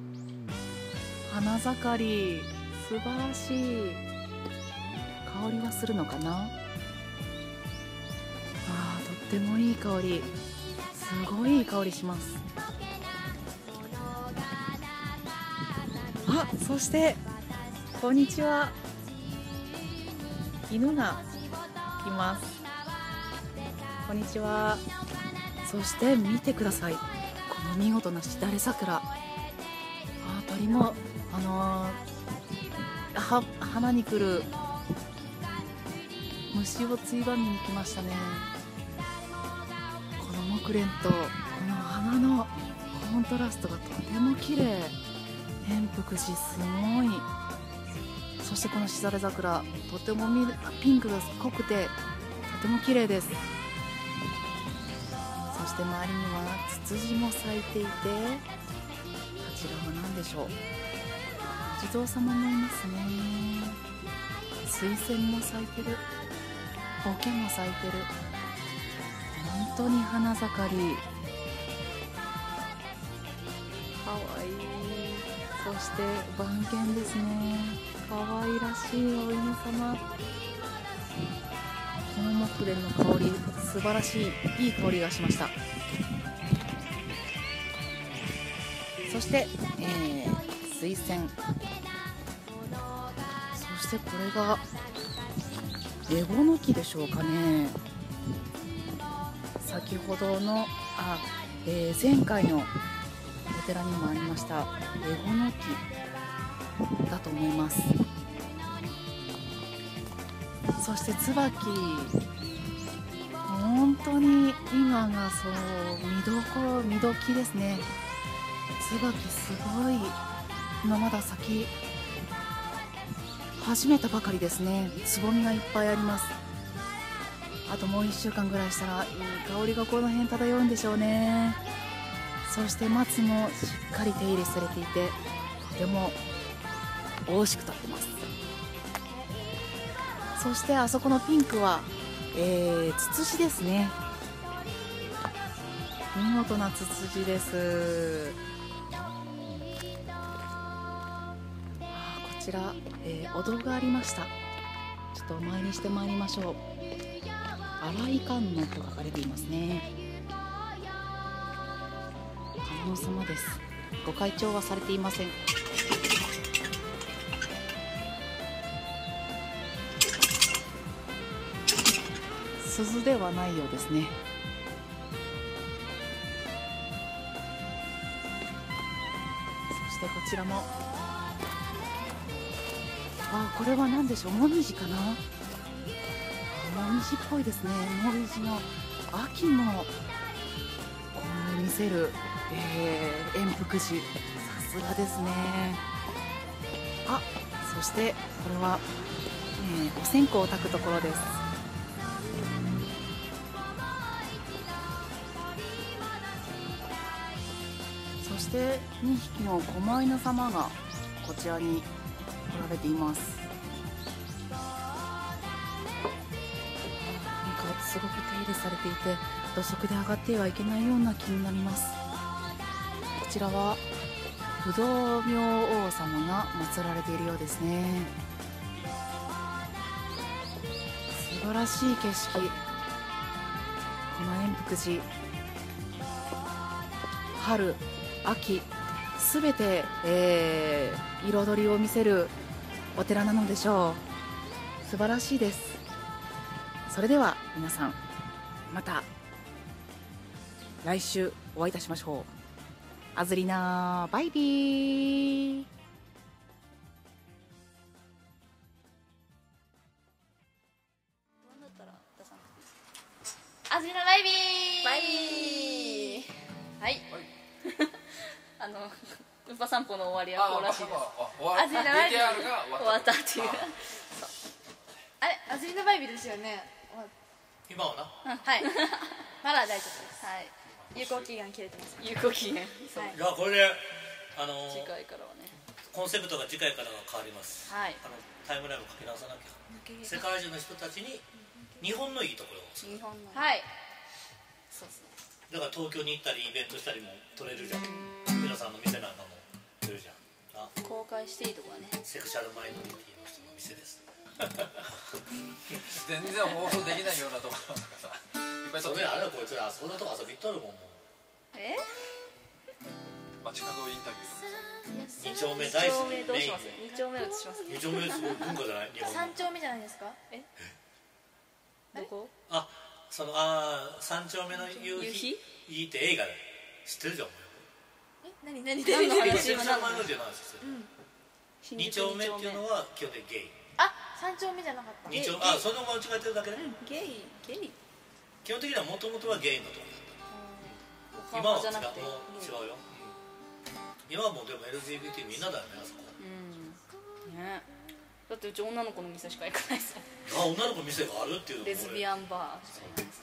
花盛り素晴らしい。香りはするのかな。あー、とってもいい香り、すごいいい香りします。あ、そしてこんにちは。犬が来ます。こんにちは。そして見てください、この見事なしだれ桜。あ、鳥もあのー、は花に来る虫をついばみに来ましたね。この木蓮とこの花のコントラストがとても綺麗。円福寺すごい。そしてこのしだれ桜、とてもピンクが濃くてとても綺麗です。そして周りにはツツジも咲いていて、こちらは何でしょう、お地蔵様もいますね。水仙も咲いてる、苔も咲いてる。本当に花盛り、かわいい。そして番犬ですね。可愛らしいお犬様。この木蓮の香り、素晴らしい、いい香りがしました。そして、えー、水仙。そしてこれがエゴの木でしょうかね。先ほどのあ、えー、前回のお寺にもありましたエゴの木だと思います。そして椿、本当に今がそう見どころ、見どきですね。椿すごい今まだ咲き始めたばかりですね。つぼみがいっぱいあります。あともういっしゅうかんぐらいしたらいい香りがこの辺漂うんでしょうね。そして松もしっかり手入れされていて、とても大しく立ってます。そしてあそこのピンクは、えー、ツツジですね。見事なツツジです。あこちら、えー、お堂がありました。ちょっとお参りしてまいりましょう。荒い観音と書かれていますね。観音様です。ご開帳はされていません。鈴ではないようですね。そしてこちらも、あこれは何でしょう、もみじかな。もみじっぽいですね。もみじの秋の見せる、えー、円福寺、さすがですね。あそしてこれは、えー、お線香を焚くところです。そしてにひきの狛犬様がこちらに来られています。すごく手入れされていて、土足で上がってはいけないような気になります。こちらは不動明王様が祀られているようですね。素晴らしい景色。この円福寺、春秋すべて、えー、彩りを見せるお寺なのでしょう。素晴らしいです。それでは皆さん、また来週お会いいたしましょう。あずりなバイビー。 あずりなバイビーバイビー。はい。あのウッパ散歩の終わりはこうらしいです。 あずりなバイビーブイティーアール が終わったっていう。 あれあずりなバイビーですよね。 今はな、 はいまだ大丈夫です。 はい。 有効期限切れてます。 有効期限。そう。 はいいやこれであの次回からはね。 コンセプトが次回からが変わります。 はい。 あのタイムラインを書き直さなきゃ。世界中の人たちに日本のいいところを、 日本の。 はいそうですね。 だから東京に行ったりイベントしたりも撮れるじゃん。皆さんの店なんかも撮れるじゃん。あ公開していいとこはね。 セクシャルマイノリティの人の店です。 全然放送できないようなところなんかさ、いっぱい撮ってる。 それあれはこいつらそんなとこ遊び行っとるもん。もうえ？ 街角インタビュー。 二丁目大好き。 二丁目どうします？二丁目移します。 二丁目すごい文化じゃない？日本の三丁目じゃないですか。 え？どこ？ あそのあ三丁目の夕夕日日？ いいって映画で知ってるじゃん。 え何何何の何話セクシャルマイノリティの話ですよ。二丁目っていうのは基本的にゲイ。 あ三丁目じゃなかった。 二丁あその間違えてるだけね。 ゲイゲイ。 基本的にはもともとはゲイのところだった。今は違うじゃなくて。 もう違うよ。今はもうでも エルジービーティー みんなだよねあそこ。 うん。ね。だってうち女の子の店しか行かないですよ。 あ女の子店があるっていうのもレズビンアンバーしか行かないです。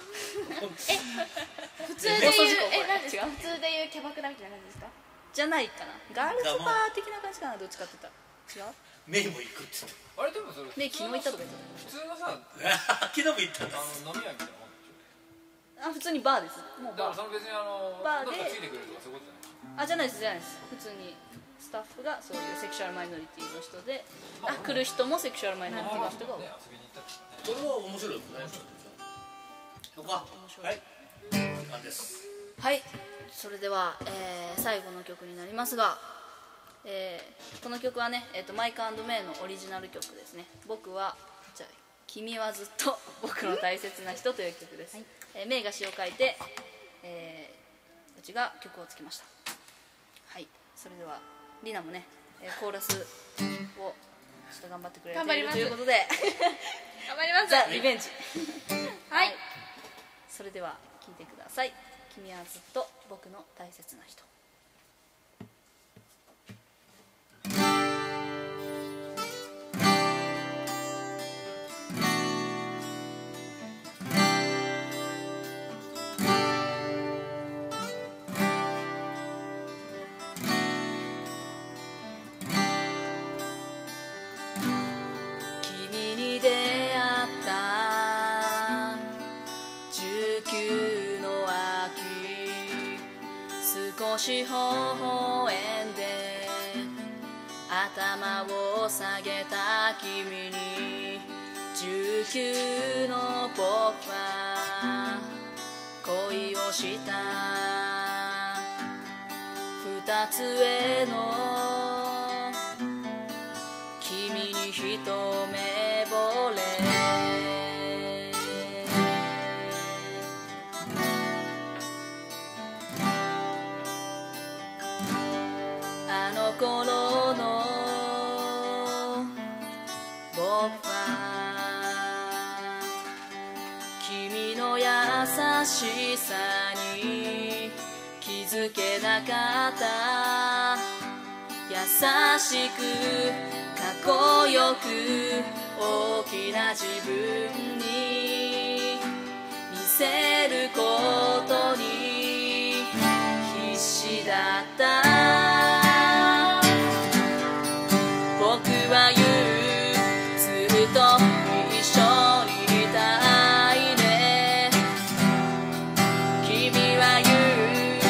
普通で言うえ何ですか。普通で言うキャバクラみたいな感じですか。 じゃないかな。ガールズバー的な感じかな。どっちかって言ったら。違う？ メイも行くって言ってあれでもそれね昨日行ったとか言って普通のさ、あ昨日も行ったんですの飲み屋みたいなもんでしょ。 た。あ普通にバーです。もうバー。 だからその別にあのバーでどっかついてくれるとかそういうことじゃない。 あじゃないですじゃないです。普通にスタッフがそういうセクシュアルマイノリティの人で、あ来る人もセクシュアルマイノリティの人が多い。 ね遊びに行ったりとかね。 それは面白いですね。そっかはいなんですはい。それでは、えー最後の曲になりますが、えーこの曲はね、えー、とマイク&メイのオリジナル曲ですね。僕はじゃあ君はずっと僕の大切な人という曲です、えーメイが詩を書いて、えーうちが曲をつけました。はい。それではリナもね、えーコーラスをちょっと頑張ってくれている頑張りますということで頑張ります。 ザ・リベンジはいそれでは聴いてください。君はずっと僕の大切な人。 君し微笑んで頭を下げた君にじゅうきゅうの僕は恋をした二つ上の君に一目惚れあの頃の僕は君の優しさに気づけなかった優しくかっこよく大きな自分に見せることに必死だった僕は言うずっと一緒にいたいね君は言う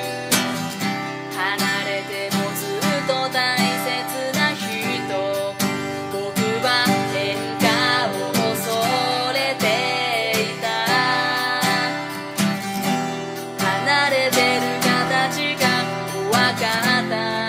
離れてもずっと大切な人僕は変化を恐れていた離れてる形が怖かった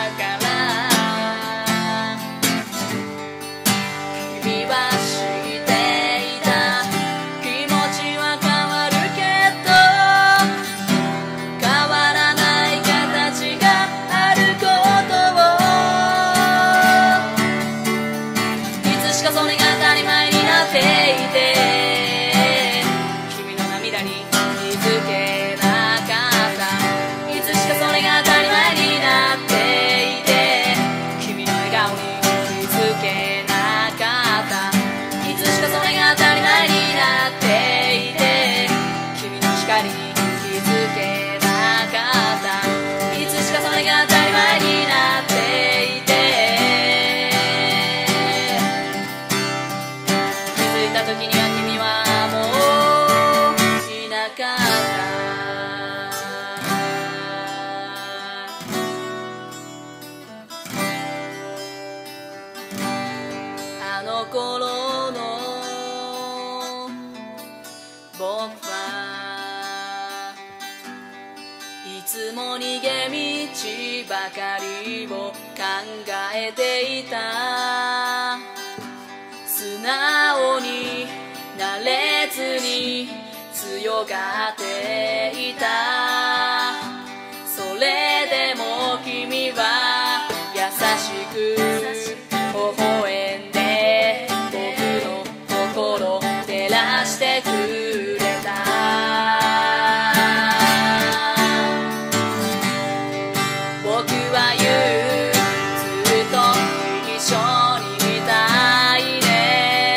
あの頃の僕はいつも逃げ道ばかりを考えていた素直になれずに強がっていたそれでも君は優しく微笑んで僕の心照らしてくれた僕は言うずっと一緒にいたいね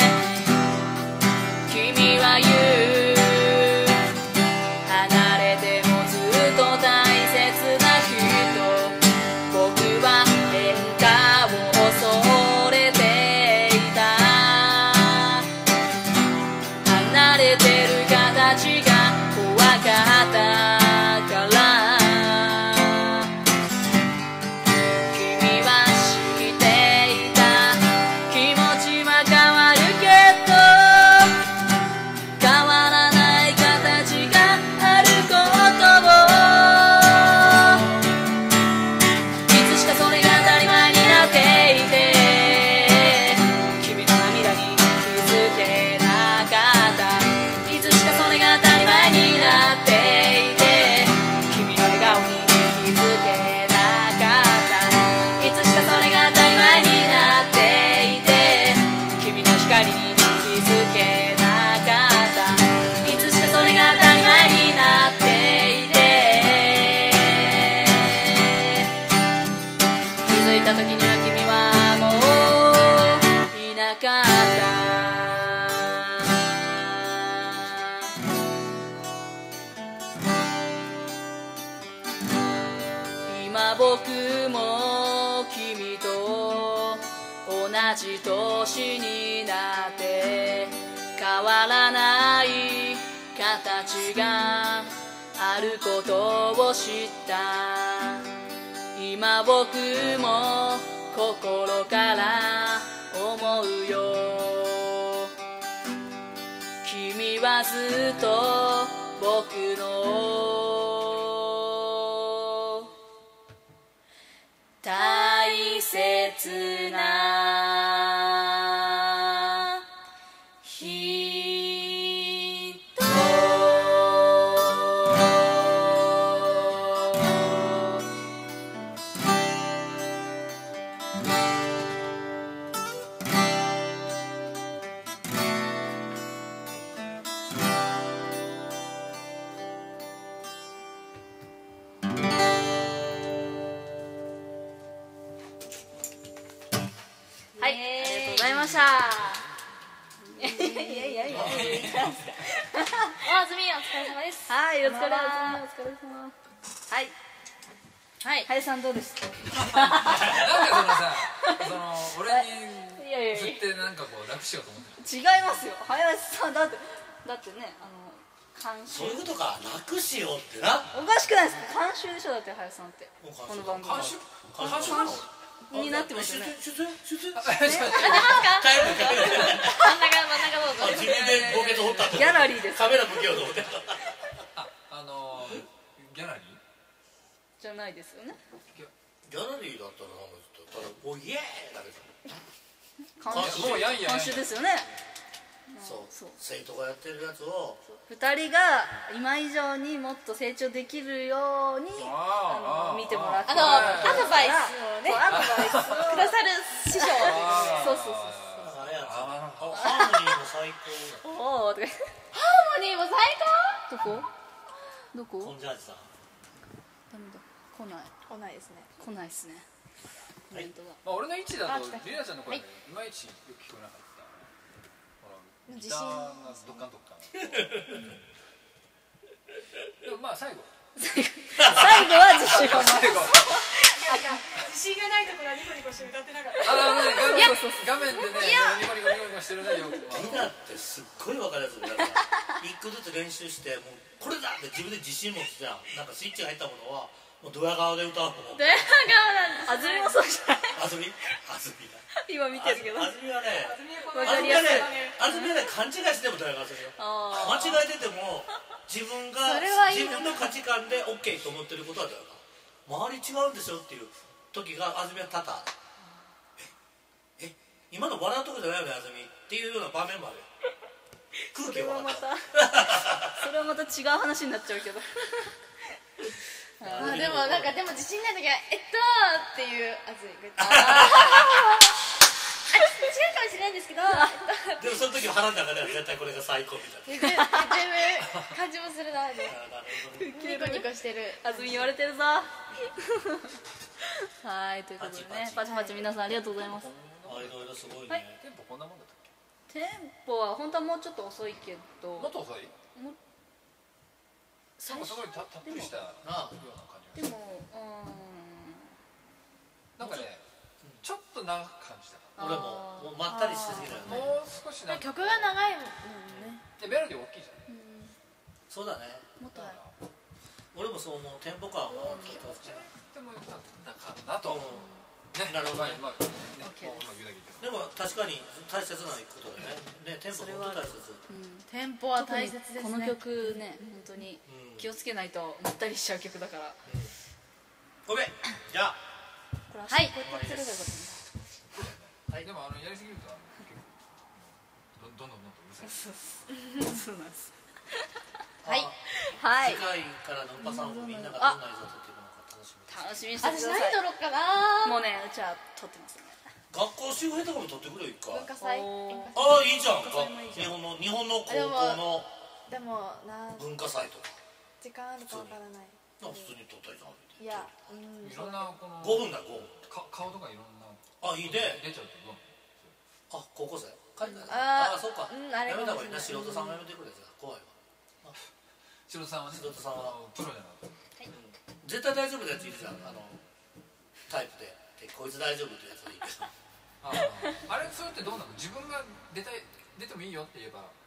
君は言う離れてもずっと大切な人僕は変化を恐れていた離れてる形が怖かったから君は知っていた気持ちは変わるけど変わらない形があることをいつしかそれが当たり前になっていて君の涙に気づけなかったいつしかそれが当たり前になっていて君の笑顔に気づけなかったいつしかそれが当たり前になっていて君の光に気づけなかったいつしかそれが当たり前になっていて気づいた時には君はもういなかった今僕も君と同じ年になって変わらない形があることを知った。今僕も心から思うよ。君はずっと僕の大切な人。はい、ありがとうございました。いやいやいやいや。 あずみお疲れ様です。 はい、お疲れ様。お疲れ様。はい。はい、林さんどうですか。 なんかそのさ、その俺いやいやいやに振ってなんかこう楽しようと思って違いますよ。林さんだってだってね、あの監修そういうことか、楽しようってな。 おかしくないですか。監修でしょだって林さんって。 もうこの番組監修監修なの？ になってますよね。 出演出演出演あ帰る帰る真ん中真ん中どうぞ。 あ自分でボケと掘ったとギャラリーですカメラ向けようと思ってあ、あのギャラリーじゃないですよね。 ギャラリーだったらなんかちょっとただおイエーイだけど監修もうやんやんやん監修ですよね。 そうそう生徒がやってるやつを二人が今以上にもっと成長できるようにあの見てもらってあのアドバイスをねそうアドバイスをくださる師匠。 そうそうそうあれやつああハーモニーも最高おおとかハーモニーも最どこどこコンジャージさんダメだ来ない高。来ないですね。 来ないっすねコメントがまあ俺の位置だとあ来たリナちゃんの声はいがいまいちよく聞こえなかった。ほらギ自信ターがどっかんどっかん。でもまあ最後。 最後は自信を持って最後。 自信がないところはニコニコして歌ってなかった。 あのね画面画面でねニコニコニコニコしてるねよく。 リナってすっごい分かるやつだから一個ずつ練習してもうこれだって自分で自信持ってじゃんなんかスイッチが入ったものはもうドヤ顔で歌うもんドヤ顔なんです。 あずみもそうじゃないあずみあずみだ今見てるけどあずみはねあずみはこのわかりやすいあずみはね勘違いしてもドヤ顔するよあ間違えてても自分がそれはいい自分の価値観で OK と思ってることはドヤ顔周り違うんでしょっていう時があずみは多々あるええ今の笑うとこじゃないよねあずみっていうような場面もあるよ空気それはまを分かったたそれはまた違う話になっちゃうけどあでもなんかでも自信ない時はえっとっていうあずみがあ違うかもしれないんですけどでもその時は腹の中では絶対これが最高みたいな言ってる感じもするなであなるほどねニコニコしてるあずみ言われてるぞはいということでねパチパチ皆さんありがとうございますあいろいろすごいね、 はいテンポこんなもんだったっテンポは本当はもうちょっと遅いけけ？もどっと遅い？ もなんかすごいたたっぷりしたようなあな感じが。 でもうなんかねちょっと長く感じた。 ーん俺ももうまったりしすぎだよねもう少しなんか曲が長いもんね。 でメロディー大きいじゃん。 そうだねもっとある俺もそう思うテンポ感は聞いてますねでもよかったかなと。ね、 なるほどねまあまあね、も OK う言うだけ言うでも確かに大切なことだねねテンポ本当大切うんテンポは大切ですね。 この曲ね本当にうん気をつけないとまったりしちゃう曲だからごめんじゃあこれはいこうやってやってればよかったんだはいでもあのやりすぎるとあの結構どどんどんどんどんうるさい。 そうなんですはいはい次回からのんぱさんをみんながどんな映像を撮っていくのか楽しみです楽しみにしてて私ください何撮ろうかな。 もうねうちは撮ってますね学校周辺とかも撮ってくれよ一回文化祭。 おー文化ああいいじゃんか文化祭もいいじゃん日本の日本の高校の祭でもな文化祭とか時間あるかわからない。 なんか普通に撮ったりじゃんいやうんいろんなこのごふんだごふんか顔とかいろんなあいいね出ちゃうとどう？ あ高校生書いてないあーあそうかうんあれやめた方がいいなかもしれない素人さんがやめてくれじゃあ怖いわ白田さんはね、 白田さんはあのプロじゃなかった。 絶対大丈夫なやついるじゃんあのタイプででこいつ大丈夫ってやついるけどああれそれってどうなの？自分が出たい出てもいいよって言えば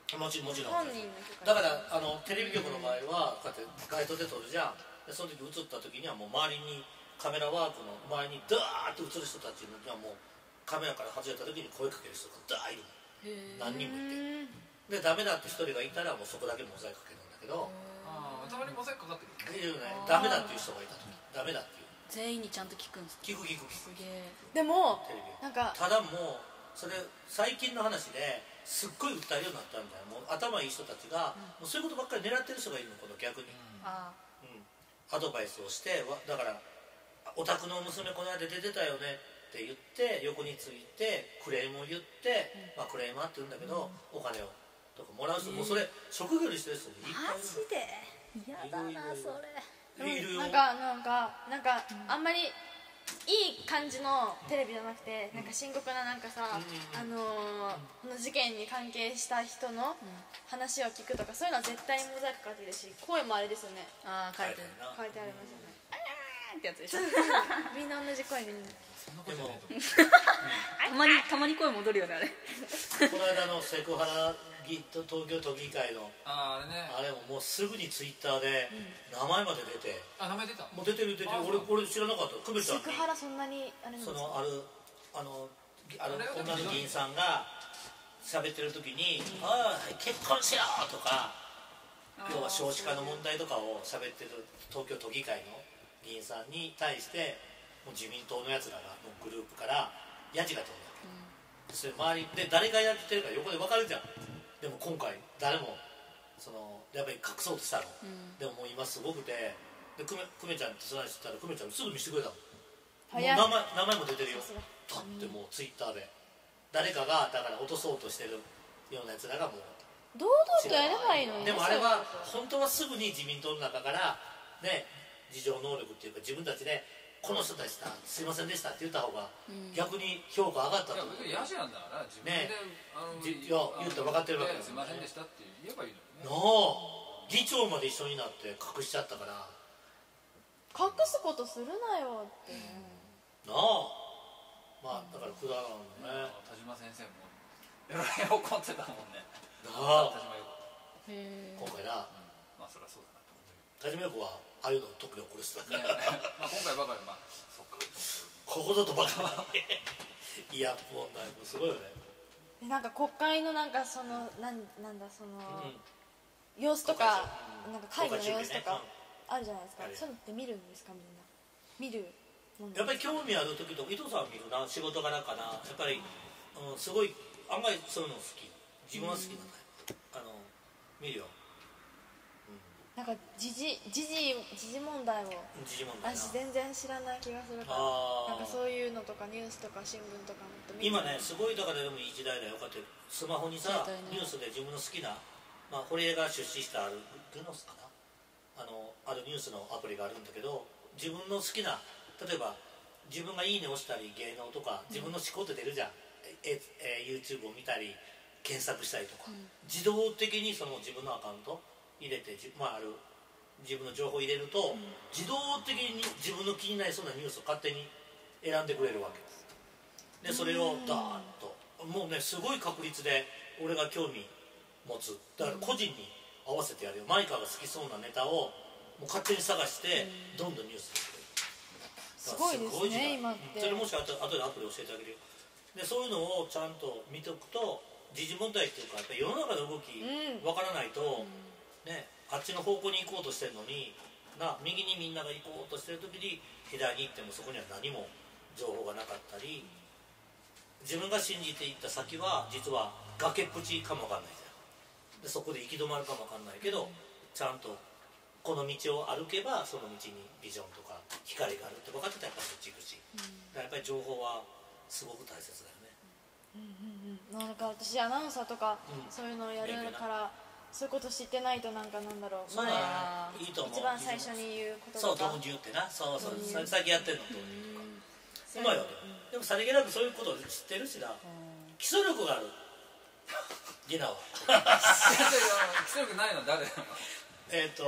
もちもちろん本人の許可だからあのテレビ局の場合はこうやって街頭で撮るじゃん。でその時映った時にはもう周りにカメラワークの周りにダーッと映る人たちにはもうカメラから外れた時に声かける人がダーッいるの。何人もいてでダメだって一人がいたらもうそこだけモザイクかけるんだけどああたまにモザイクかかってくるっていうねダメだっていう人がいた時ダメだっていう全員にちゃんと聞くんですか？ 聞く聞く聞くすげえ。 でもテレビなんかただもうそれ最近の話ですっごい訴えるようになったみたいなもう頭いい人たちが、もうそういうことばっかり狙ってる人がいるのこの逆に、 あうん、アドバイスをしてわだからお宅の娘この間出てたよねって言って横についてクレームを言って、まあ、クレーマーって言うんだけど、お金をとかもらう人、もうそれ職業にしてる人いっぱいいマジで嫌だなそれ。 るいるよ。 なんかなんかなんかあんまりいい感じのテレビじゃなくて、なんか深刻ななんかさ、あのー、この事件に関係した人の話を聞くとかそういうのは絶対にモザイクかかってるし、声もあれですよね、 ああ書いてる。 書いてありますよね。 ってやつでしょ。 みんな同じ声でみんなでもたまにたまに声戻るよねあれ。 この間のセクハラ議東京都議会のあああれねあれももうすぐにツイッターで名前まで出て、 あ名前出たもう出てる出てるあ俺俺知らなかった久米ちゃんにセクハラそんなにあれなんですか？ そのあるあのあのあれは女の議員さんが喋ってる時に「ああ結婚しろ!」とか要は少子化の問題とかを喋ってる東京都議会の議員さんに対してもう自民党のやつらがのグループからヤジが飛んだわけ、それ周りで誰がやってるか横で分かるじゃん。でも今回誰もそのやっぱり隠そうとしたの、うん、でももう今すごくてで久米久米ちゃんってその話したら久米ちゃんすぐ見せてくれたの。もう名前名前も出てるよだってもうツイッターで誰かがだから落とそうとしてるようなやつらがもう堂々とやればいいのに、 でもあれは本当はすぐに自民党の中からね自浄能力っていうか自分たちでこの人たちだすいませんでしたって言った方が逆に評価上がったと思う。 いや別にヤジなんだから自分で、 ね、 あのじいや言ったら分かってるわけですすいませんでしたって言えばいいのにね。 なあ議長まで一緒になって隠しちゃったから隠すことするなよって、 なあまあだからくだらんのね。 田島先生もいろいろ怒ってたもんね。 なあ田島陽子へえ。 今回な、 うんまあそりゃそうだなと思って田島陽子はああいうの特に怒る人だかねら、 まあ今回ばかりはまあそっかここぞとばかりいやもうなんかすごいよね。 でなんか国会のなんかそのなんなんだその、 うん様子とか、 うんなんか会議の様子とか国あるじゃないですか、 あるよそういうのって見るんですかみんな見るもんやっぱりなんですか？ 興味ある時と伊藤さん見るな仕事柄かなやっぱり、うん、すごい案外そういうの好き自分は好きなのよ、あの見るよ、 なんか時事時事時事問題をうん、時事問題な私全然知らない気がするから、 あーなんかそういうのとかニュースとか新聞とかもっと見て今ねすごいだからでもいい時代だよこうやってスマホにさ、 携帯ねニュースで自分の好きな、まあ、堀江が出資したあるルノスかなあのあるニュースのアプリがあるんだけど自分の好きな例えば自分がいいね押したり芸能とか自分の思考って出るじゃん、ええ YouTube を見たり検索したりとか、自動的にその自分のアカウント入れて、じまあ、ある自分の情報を入れると、自動的に自分の気になりそうなニュースを勝手に選んでくれるわけです。でそれをダーッともうねすごい確率で俺が興味持つだから個人に合わせてやるよ。マイカが好きそうなネタをもう勝手に探してどんどんニュースにすごいですね今っうんて。 それもしあと後でアプリ教えてあげるよ。でそういうのをちゃんと見ておくと時事問題っていうかやっぱり世の中の動きうんわからないと、ね、あっちの方向に行こうとしてるのにな右にみんなが行こうとしてる時に左に行ってもそこには何も情報がなかったり自分が信じていった先は実は崖っぷちかもわかんないじゃん。でそこで行き止まるかもわかんないけどちゃんとこの道を歩けばその道にビジョンとか光があるって分かってたらやっぱそっち行くし、だからやっぱり情報はすごく大切だよね。 なんか私アナウンサーとか、 うんそういうのをやるからそういうこと知ってないとなんかなんだろうそう前だねいいと思う。 一番最初に言うことそうとか導入ってなそうそう導入さ最近やってんの導入とかうまいよね。でもさりげなくそういうこと知ってるしな基礎力があるギナは基礎力ないの誰なの？ えっと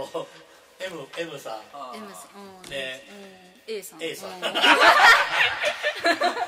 M, M さんあー M さん、うん、 でうん、A さん A さんうん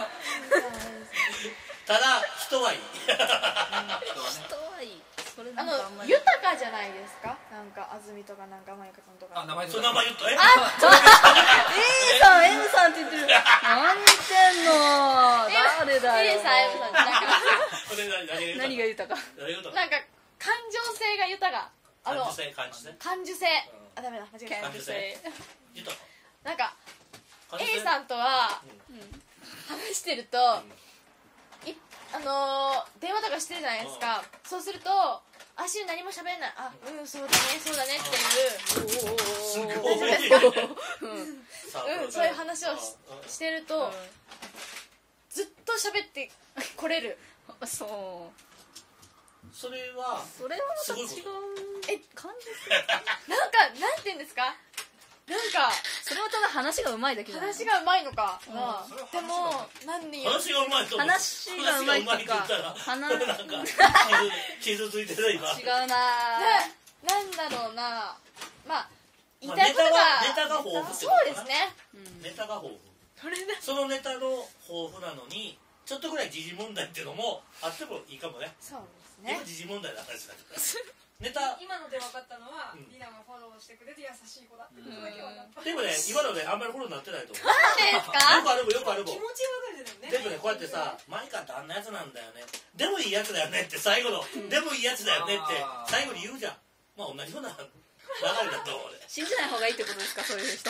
ただ人はいい人はいいそれあののあんまり豊かじゃないですか。なんか安住とかなんかまゆかさんとか。 あ名前その名前言ったえ A さん M さんって言ってる何言ってんの誰だよ A さん M さんってなんかそれ何何何が豊か誰が言うたのなんか感情性が豊か。あの感受性感受性感受性。あダメだ間違えた。 感受性言ったかなんか感受性 A さんとは話してると、いあのー、電話とかしてるじゃないですか。そうするとあしゅ何も喋れない。あうんそうだねそうだねっていうすごいさあうんそういう話をしあしてるとずっと喋ってこれる。 そうそれはそれはまた違うすごいこえ感じなんかなんて言うんですか。なんかそれはただ話がうまいだけじゃない話がうまいのかな。 それはでも何に話がうまいと思う話がうまいっていうか話がうまいって言ったら話なんか傷傷ついてる今違うなななんだろうな。まあ言いまあたいことがネタがネタが豊富ってそことかなうですね。 ネタが豊富それだ。 そのネタの豊富なのにちょっとぐらい時事問題っていうのもあってもいいかもねそうですね今。時事問題の話だからネタ今ので分かったのは、 うんリナがフォローしてくれて優しい子だってことだけ分かった、 でもね今のねあんまりフォローになってないと思うなんでですか。 よくあるもんよくあるもん気持ち分かるじゃんね。 でもねこうやってさ「マイカってあんなやつなんだよねでもいいやつだよね」って最後の「でもいいやつだよね」ってあー最後に言うじゃん。まあ同じような流れだと思うね信じない方がいいってことですかそういう人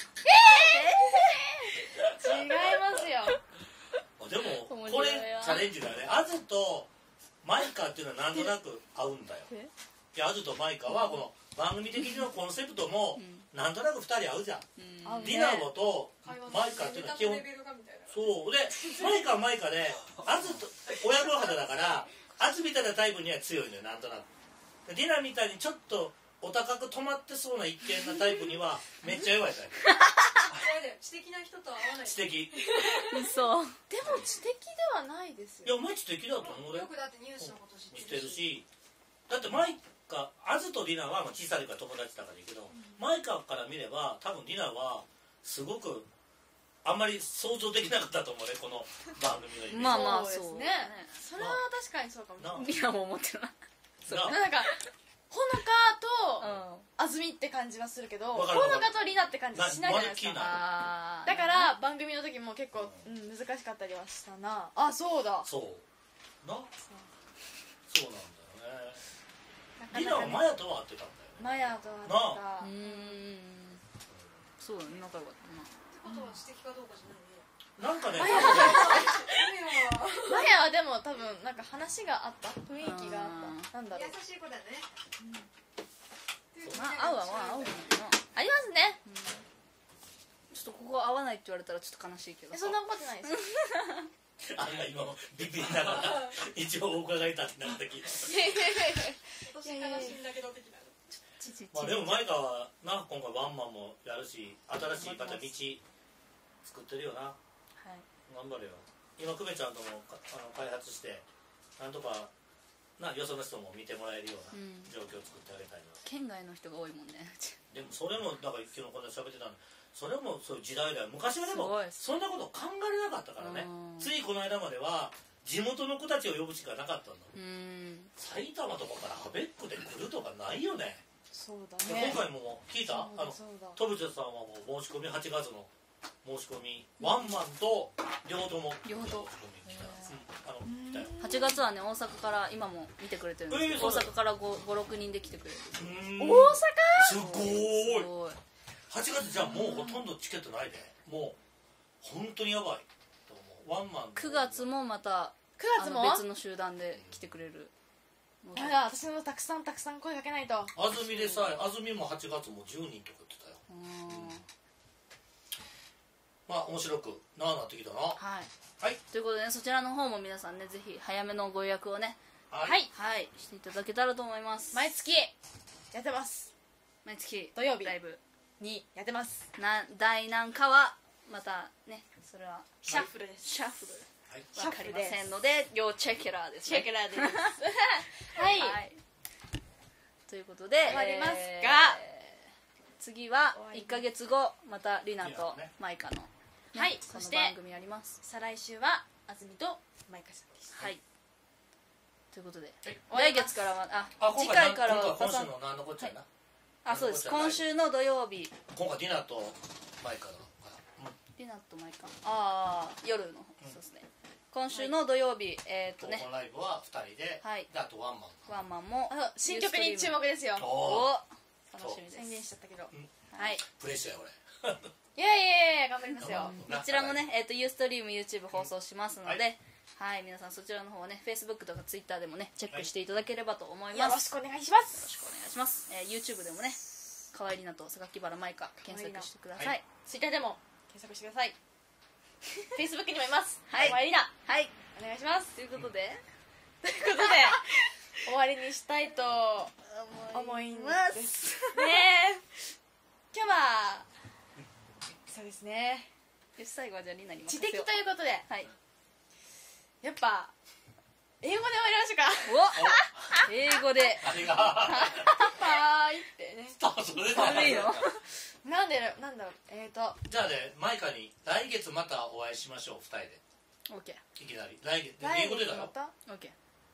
違いますよ。 でも面これ白いわチャレンジだよね。アズとマイカっていうのはなんとなく合うんだよ。 えいやアズとマイカはこの番組的のコンセプトもなんとなくふたり合うじゃん。 うんディナモと会話マイカっていうのは基本ネタのレベルがみたいな。 そうでマイカはマイカでアズと親分肌だからアズみたいなタイプには強いのよなんとなく。ディナみたいにちょっとお高く止まってそうな一見なタイプにはめっちゃ弱いタイプ。 あれだよ知的な人とは合わない。 知的。い嘘でも知的ではないですよ。 やお前知的だと思うよよくだってニュースのこと知知ってってるるしだってマイカアズとディナはまあ小さいから友達だからいいけど、マイカから見れば多分ディナはすごくあんまり想像できなかったと思うねこの番組のイメージ。 まあまあそうですね。それは確かにそうかもしれない。 なリナも思ってるなななんかほのかとうんあずみって感じはするけど、ほのわかるわかるかとりなって感じしないじゃないですなか。 あーだから番組の時も結構、うん、難しかったりはしたな。あ、そうだ。 そうなそうなんだよね。 なかディナはなかねマヤとは会ってたんだよね。 マヤとうはーんそうだね仲良かったなことは知的かどうかじゃないね。 なんかねダメよマヤはでも多分なんか話があった雰囲気があった。なんだろう。 優しい子だね。 まあ合うはまあ合うのかなありますね。 ちょっとここ合わないって言われたらちょっと悲しいけどえそんなことないですよ。 あんな今もビビりながら一応お伺いたってなった時今年悲しいんだけど的な。 ちちちまあでもマイカはな今回ワンマンもやるし新しいまた道作ってるよな。 はい頑張れよ。今久米ちゃんともかあの開発してなんとかなよその人も見てもらえるようなうん状況を作ってあげたいな。 県外の人が多いもんねでもそれもだから昨日この間喋ってたのそれもそういう時代だよ。昔はでもすごいそんなこと考えれなかったからね。 うんついこの間までは地元の子たちを呼ぶしかなかったんだもん。 うーん埼玉とかからアベックで来るとかないよね。 そうだでね。 今回も聞いたそうあのだそうだ。 戸淵さんはもう申し込みはちがつの申し込みワンマンと両方とも両方と申し込み来た、うん、あの来たよ。 はちがつはね大阪から今も見てくれてるんですけど、 えーそうなの大阪からご、ろくにんで来てくれるうーん大阪すごすーい。 ごいはちがつじゃあもうほとんどチケットないでもう本当にやばいと思う。ワンマンくがつもまたくがつもあの別の集団で来てくれるのであら私もたくさんたくさん声かけないと。 安住でさえ安住もはちがつもじゅうにんとか言ってたよ。 うーんまあ面白くなあなってきたな。 はいはいということでねそちらの方も皆さんねぜひ早めのご予約をねはいはい。 はいしていただけたらと思います毎月やってます。 毎月土曜日ライブにやってます。 な第何かはまたねそれはシャッフルです。 シャッフルはいわかりませんので要チェッケラーですねチェックラーです。はい。 はいということで終わりますがえー次は終わりますいっかげつごまたリナとリナねマイカの、ねはいそのそして番組やります再来週はあずみとマイカさんです。 はいということではい来月からはああ次今回回からは今回今週の何のこっちゃやな、 あそうです何のこっちゃ今週の土曜日今回ディナーとマイカだから、 ディナーと毎回ああ夜の、そうですね今週の土曜日、えーっとねコンライブはふたりで、 はいであとワンマンワンマンもあの新曲に注目ですよ。 おお楽しみです宣言しちゃったけど。 はいプレッシャーや俺いやいやいや頑張りますよ。 こちらもね、えー、とユーストリーム YouTube 放送しますので、 うんははい、皆さんそちらの方はね Facebook とか Twitter でもねチェックしていただければと思います、 よろしくお願いします。 よろしくお願いします、えー YouTube でもねかわいりなと榊原舞香検索してください、 はいツイッターでも検索してください。Facebook にもいます。 はい終わりだ。 はい、 お願いします。 ということでということで終わりにしたいと思いますね。今日はそうですね。 よし最後はじゃありなに任知せよう的ということではいやっぱ英語で終わりましょうか。 お英語であれがはーいってね。 それでそれでいいのなんでなんだろうえーとじゃあねマイカに来月またお会いしましょうふたりで OK いきなり来月で英語でだよまた OK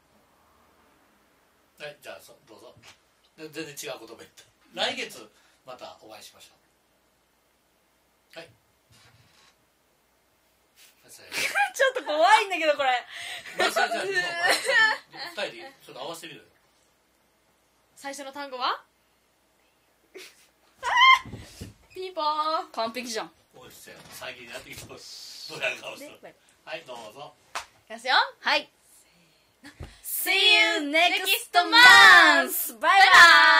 はいじゃあそどうぞで全然違う言葉言った来月またお会いしましょうはいちょっと怖いんだけどこれまあそれじゃあふたりでちょっと合わせてみるよ最初の単語はピーポーン。 完璧じゃんおいしそうや最近やってきたどうやる顔してるはいどうぞいきますよ。 はい See you next month! バイバイ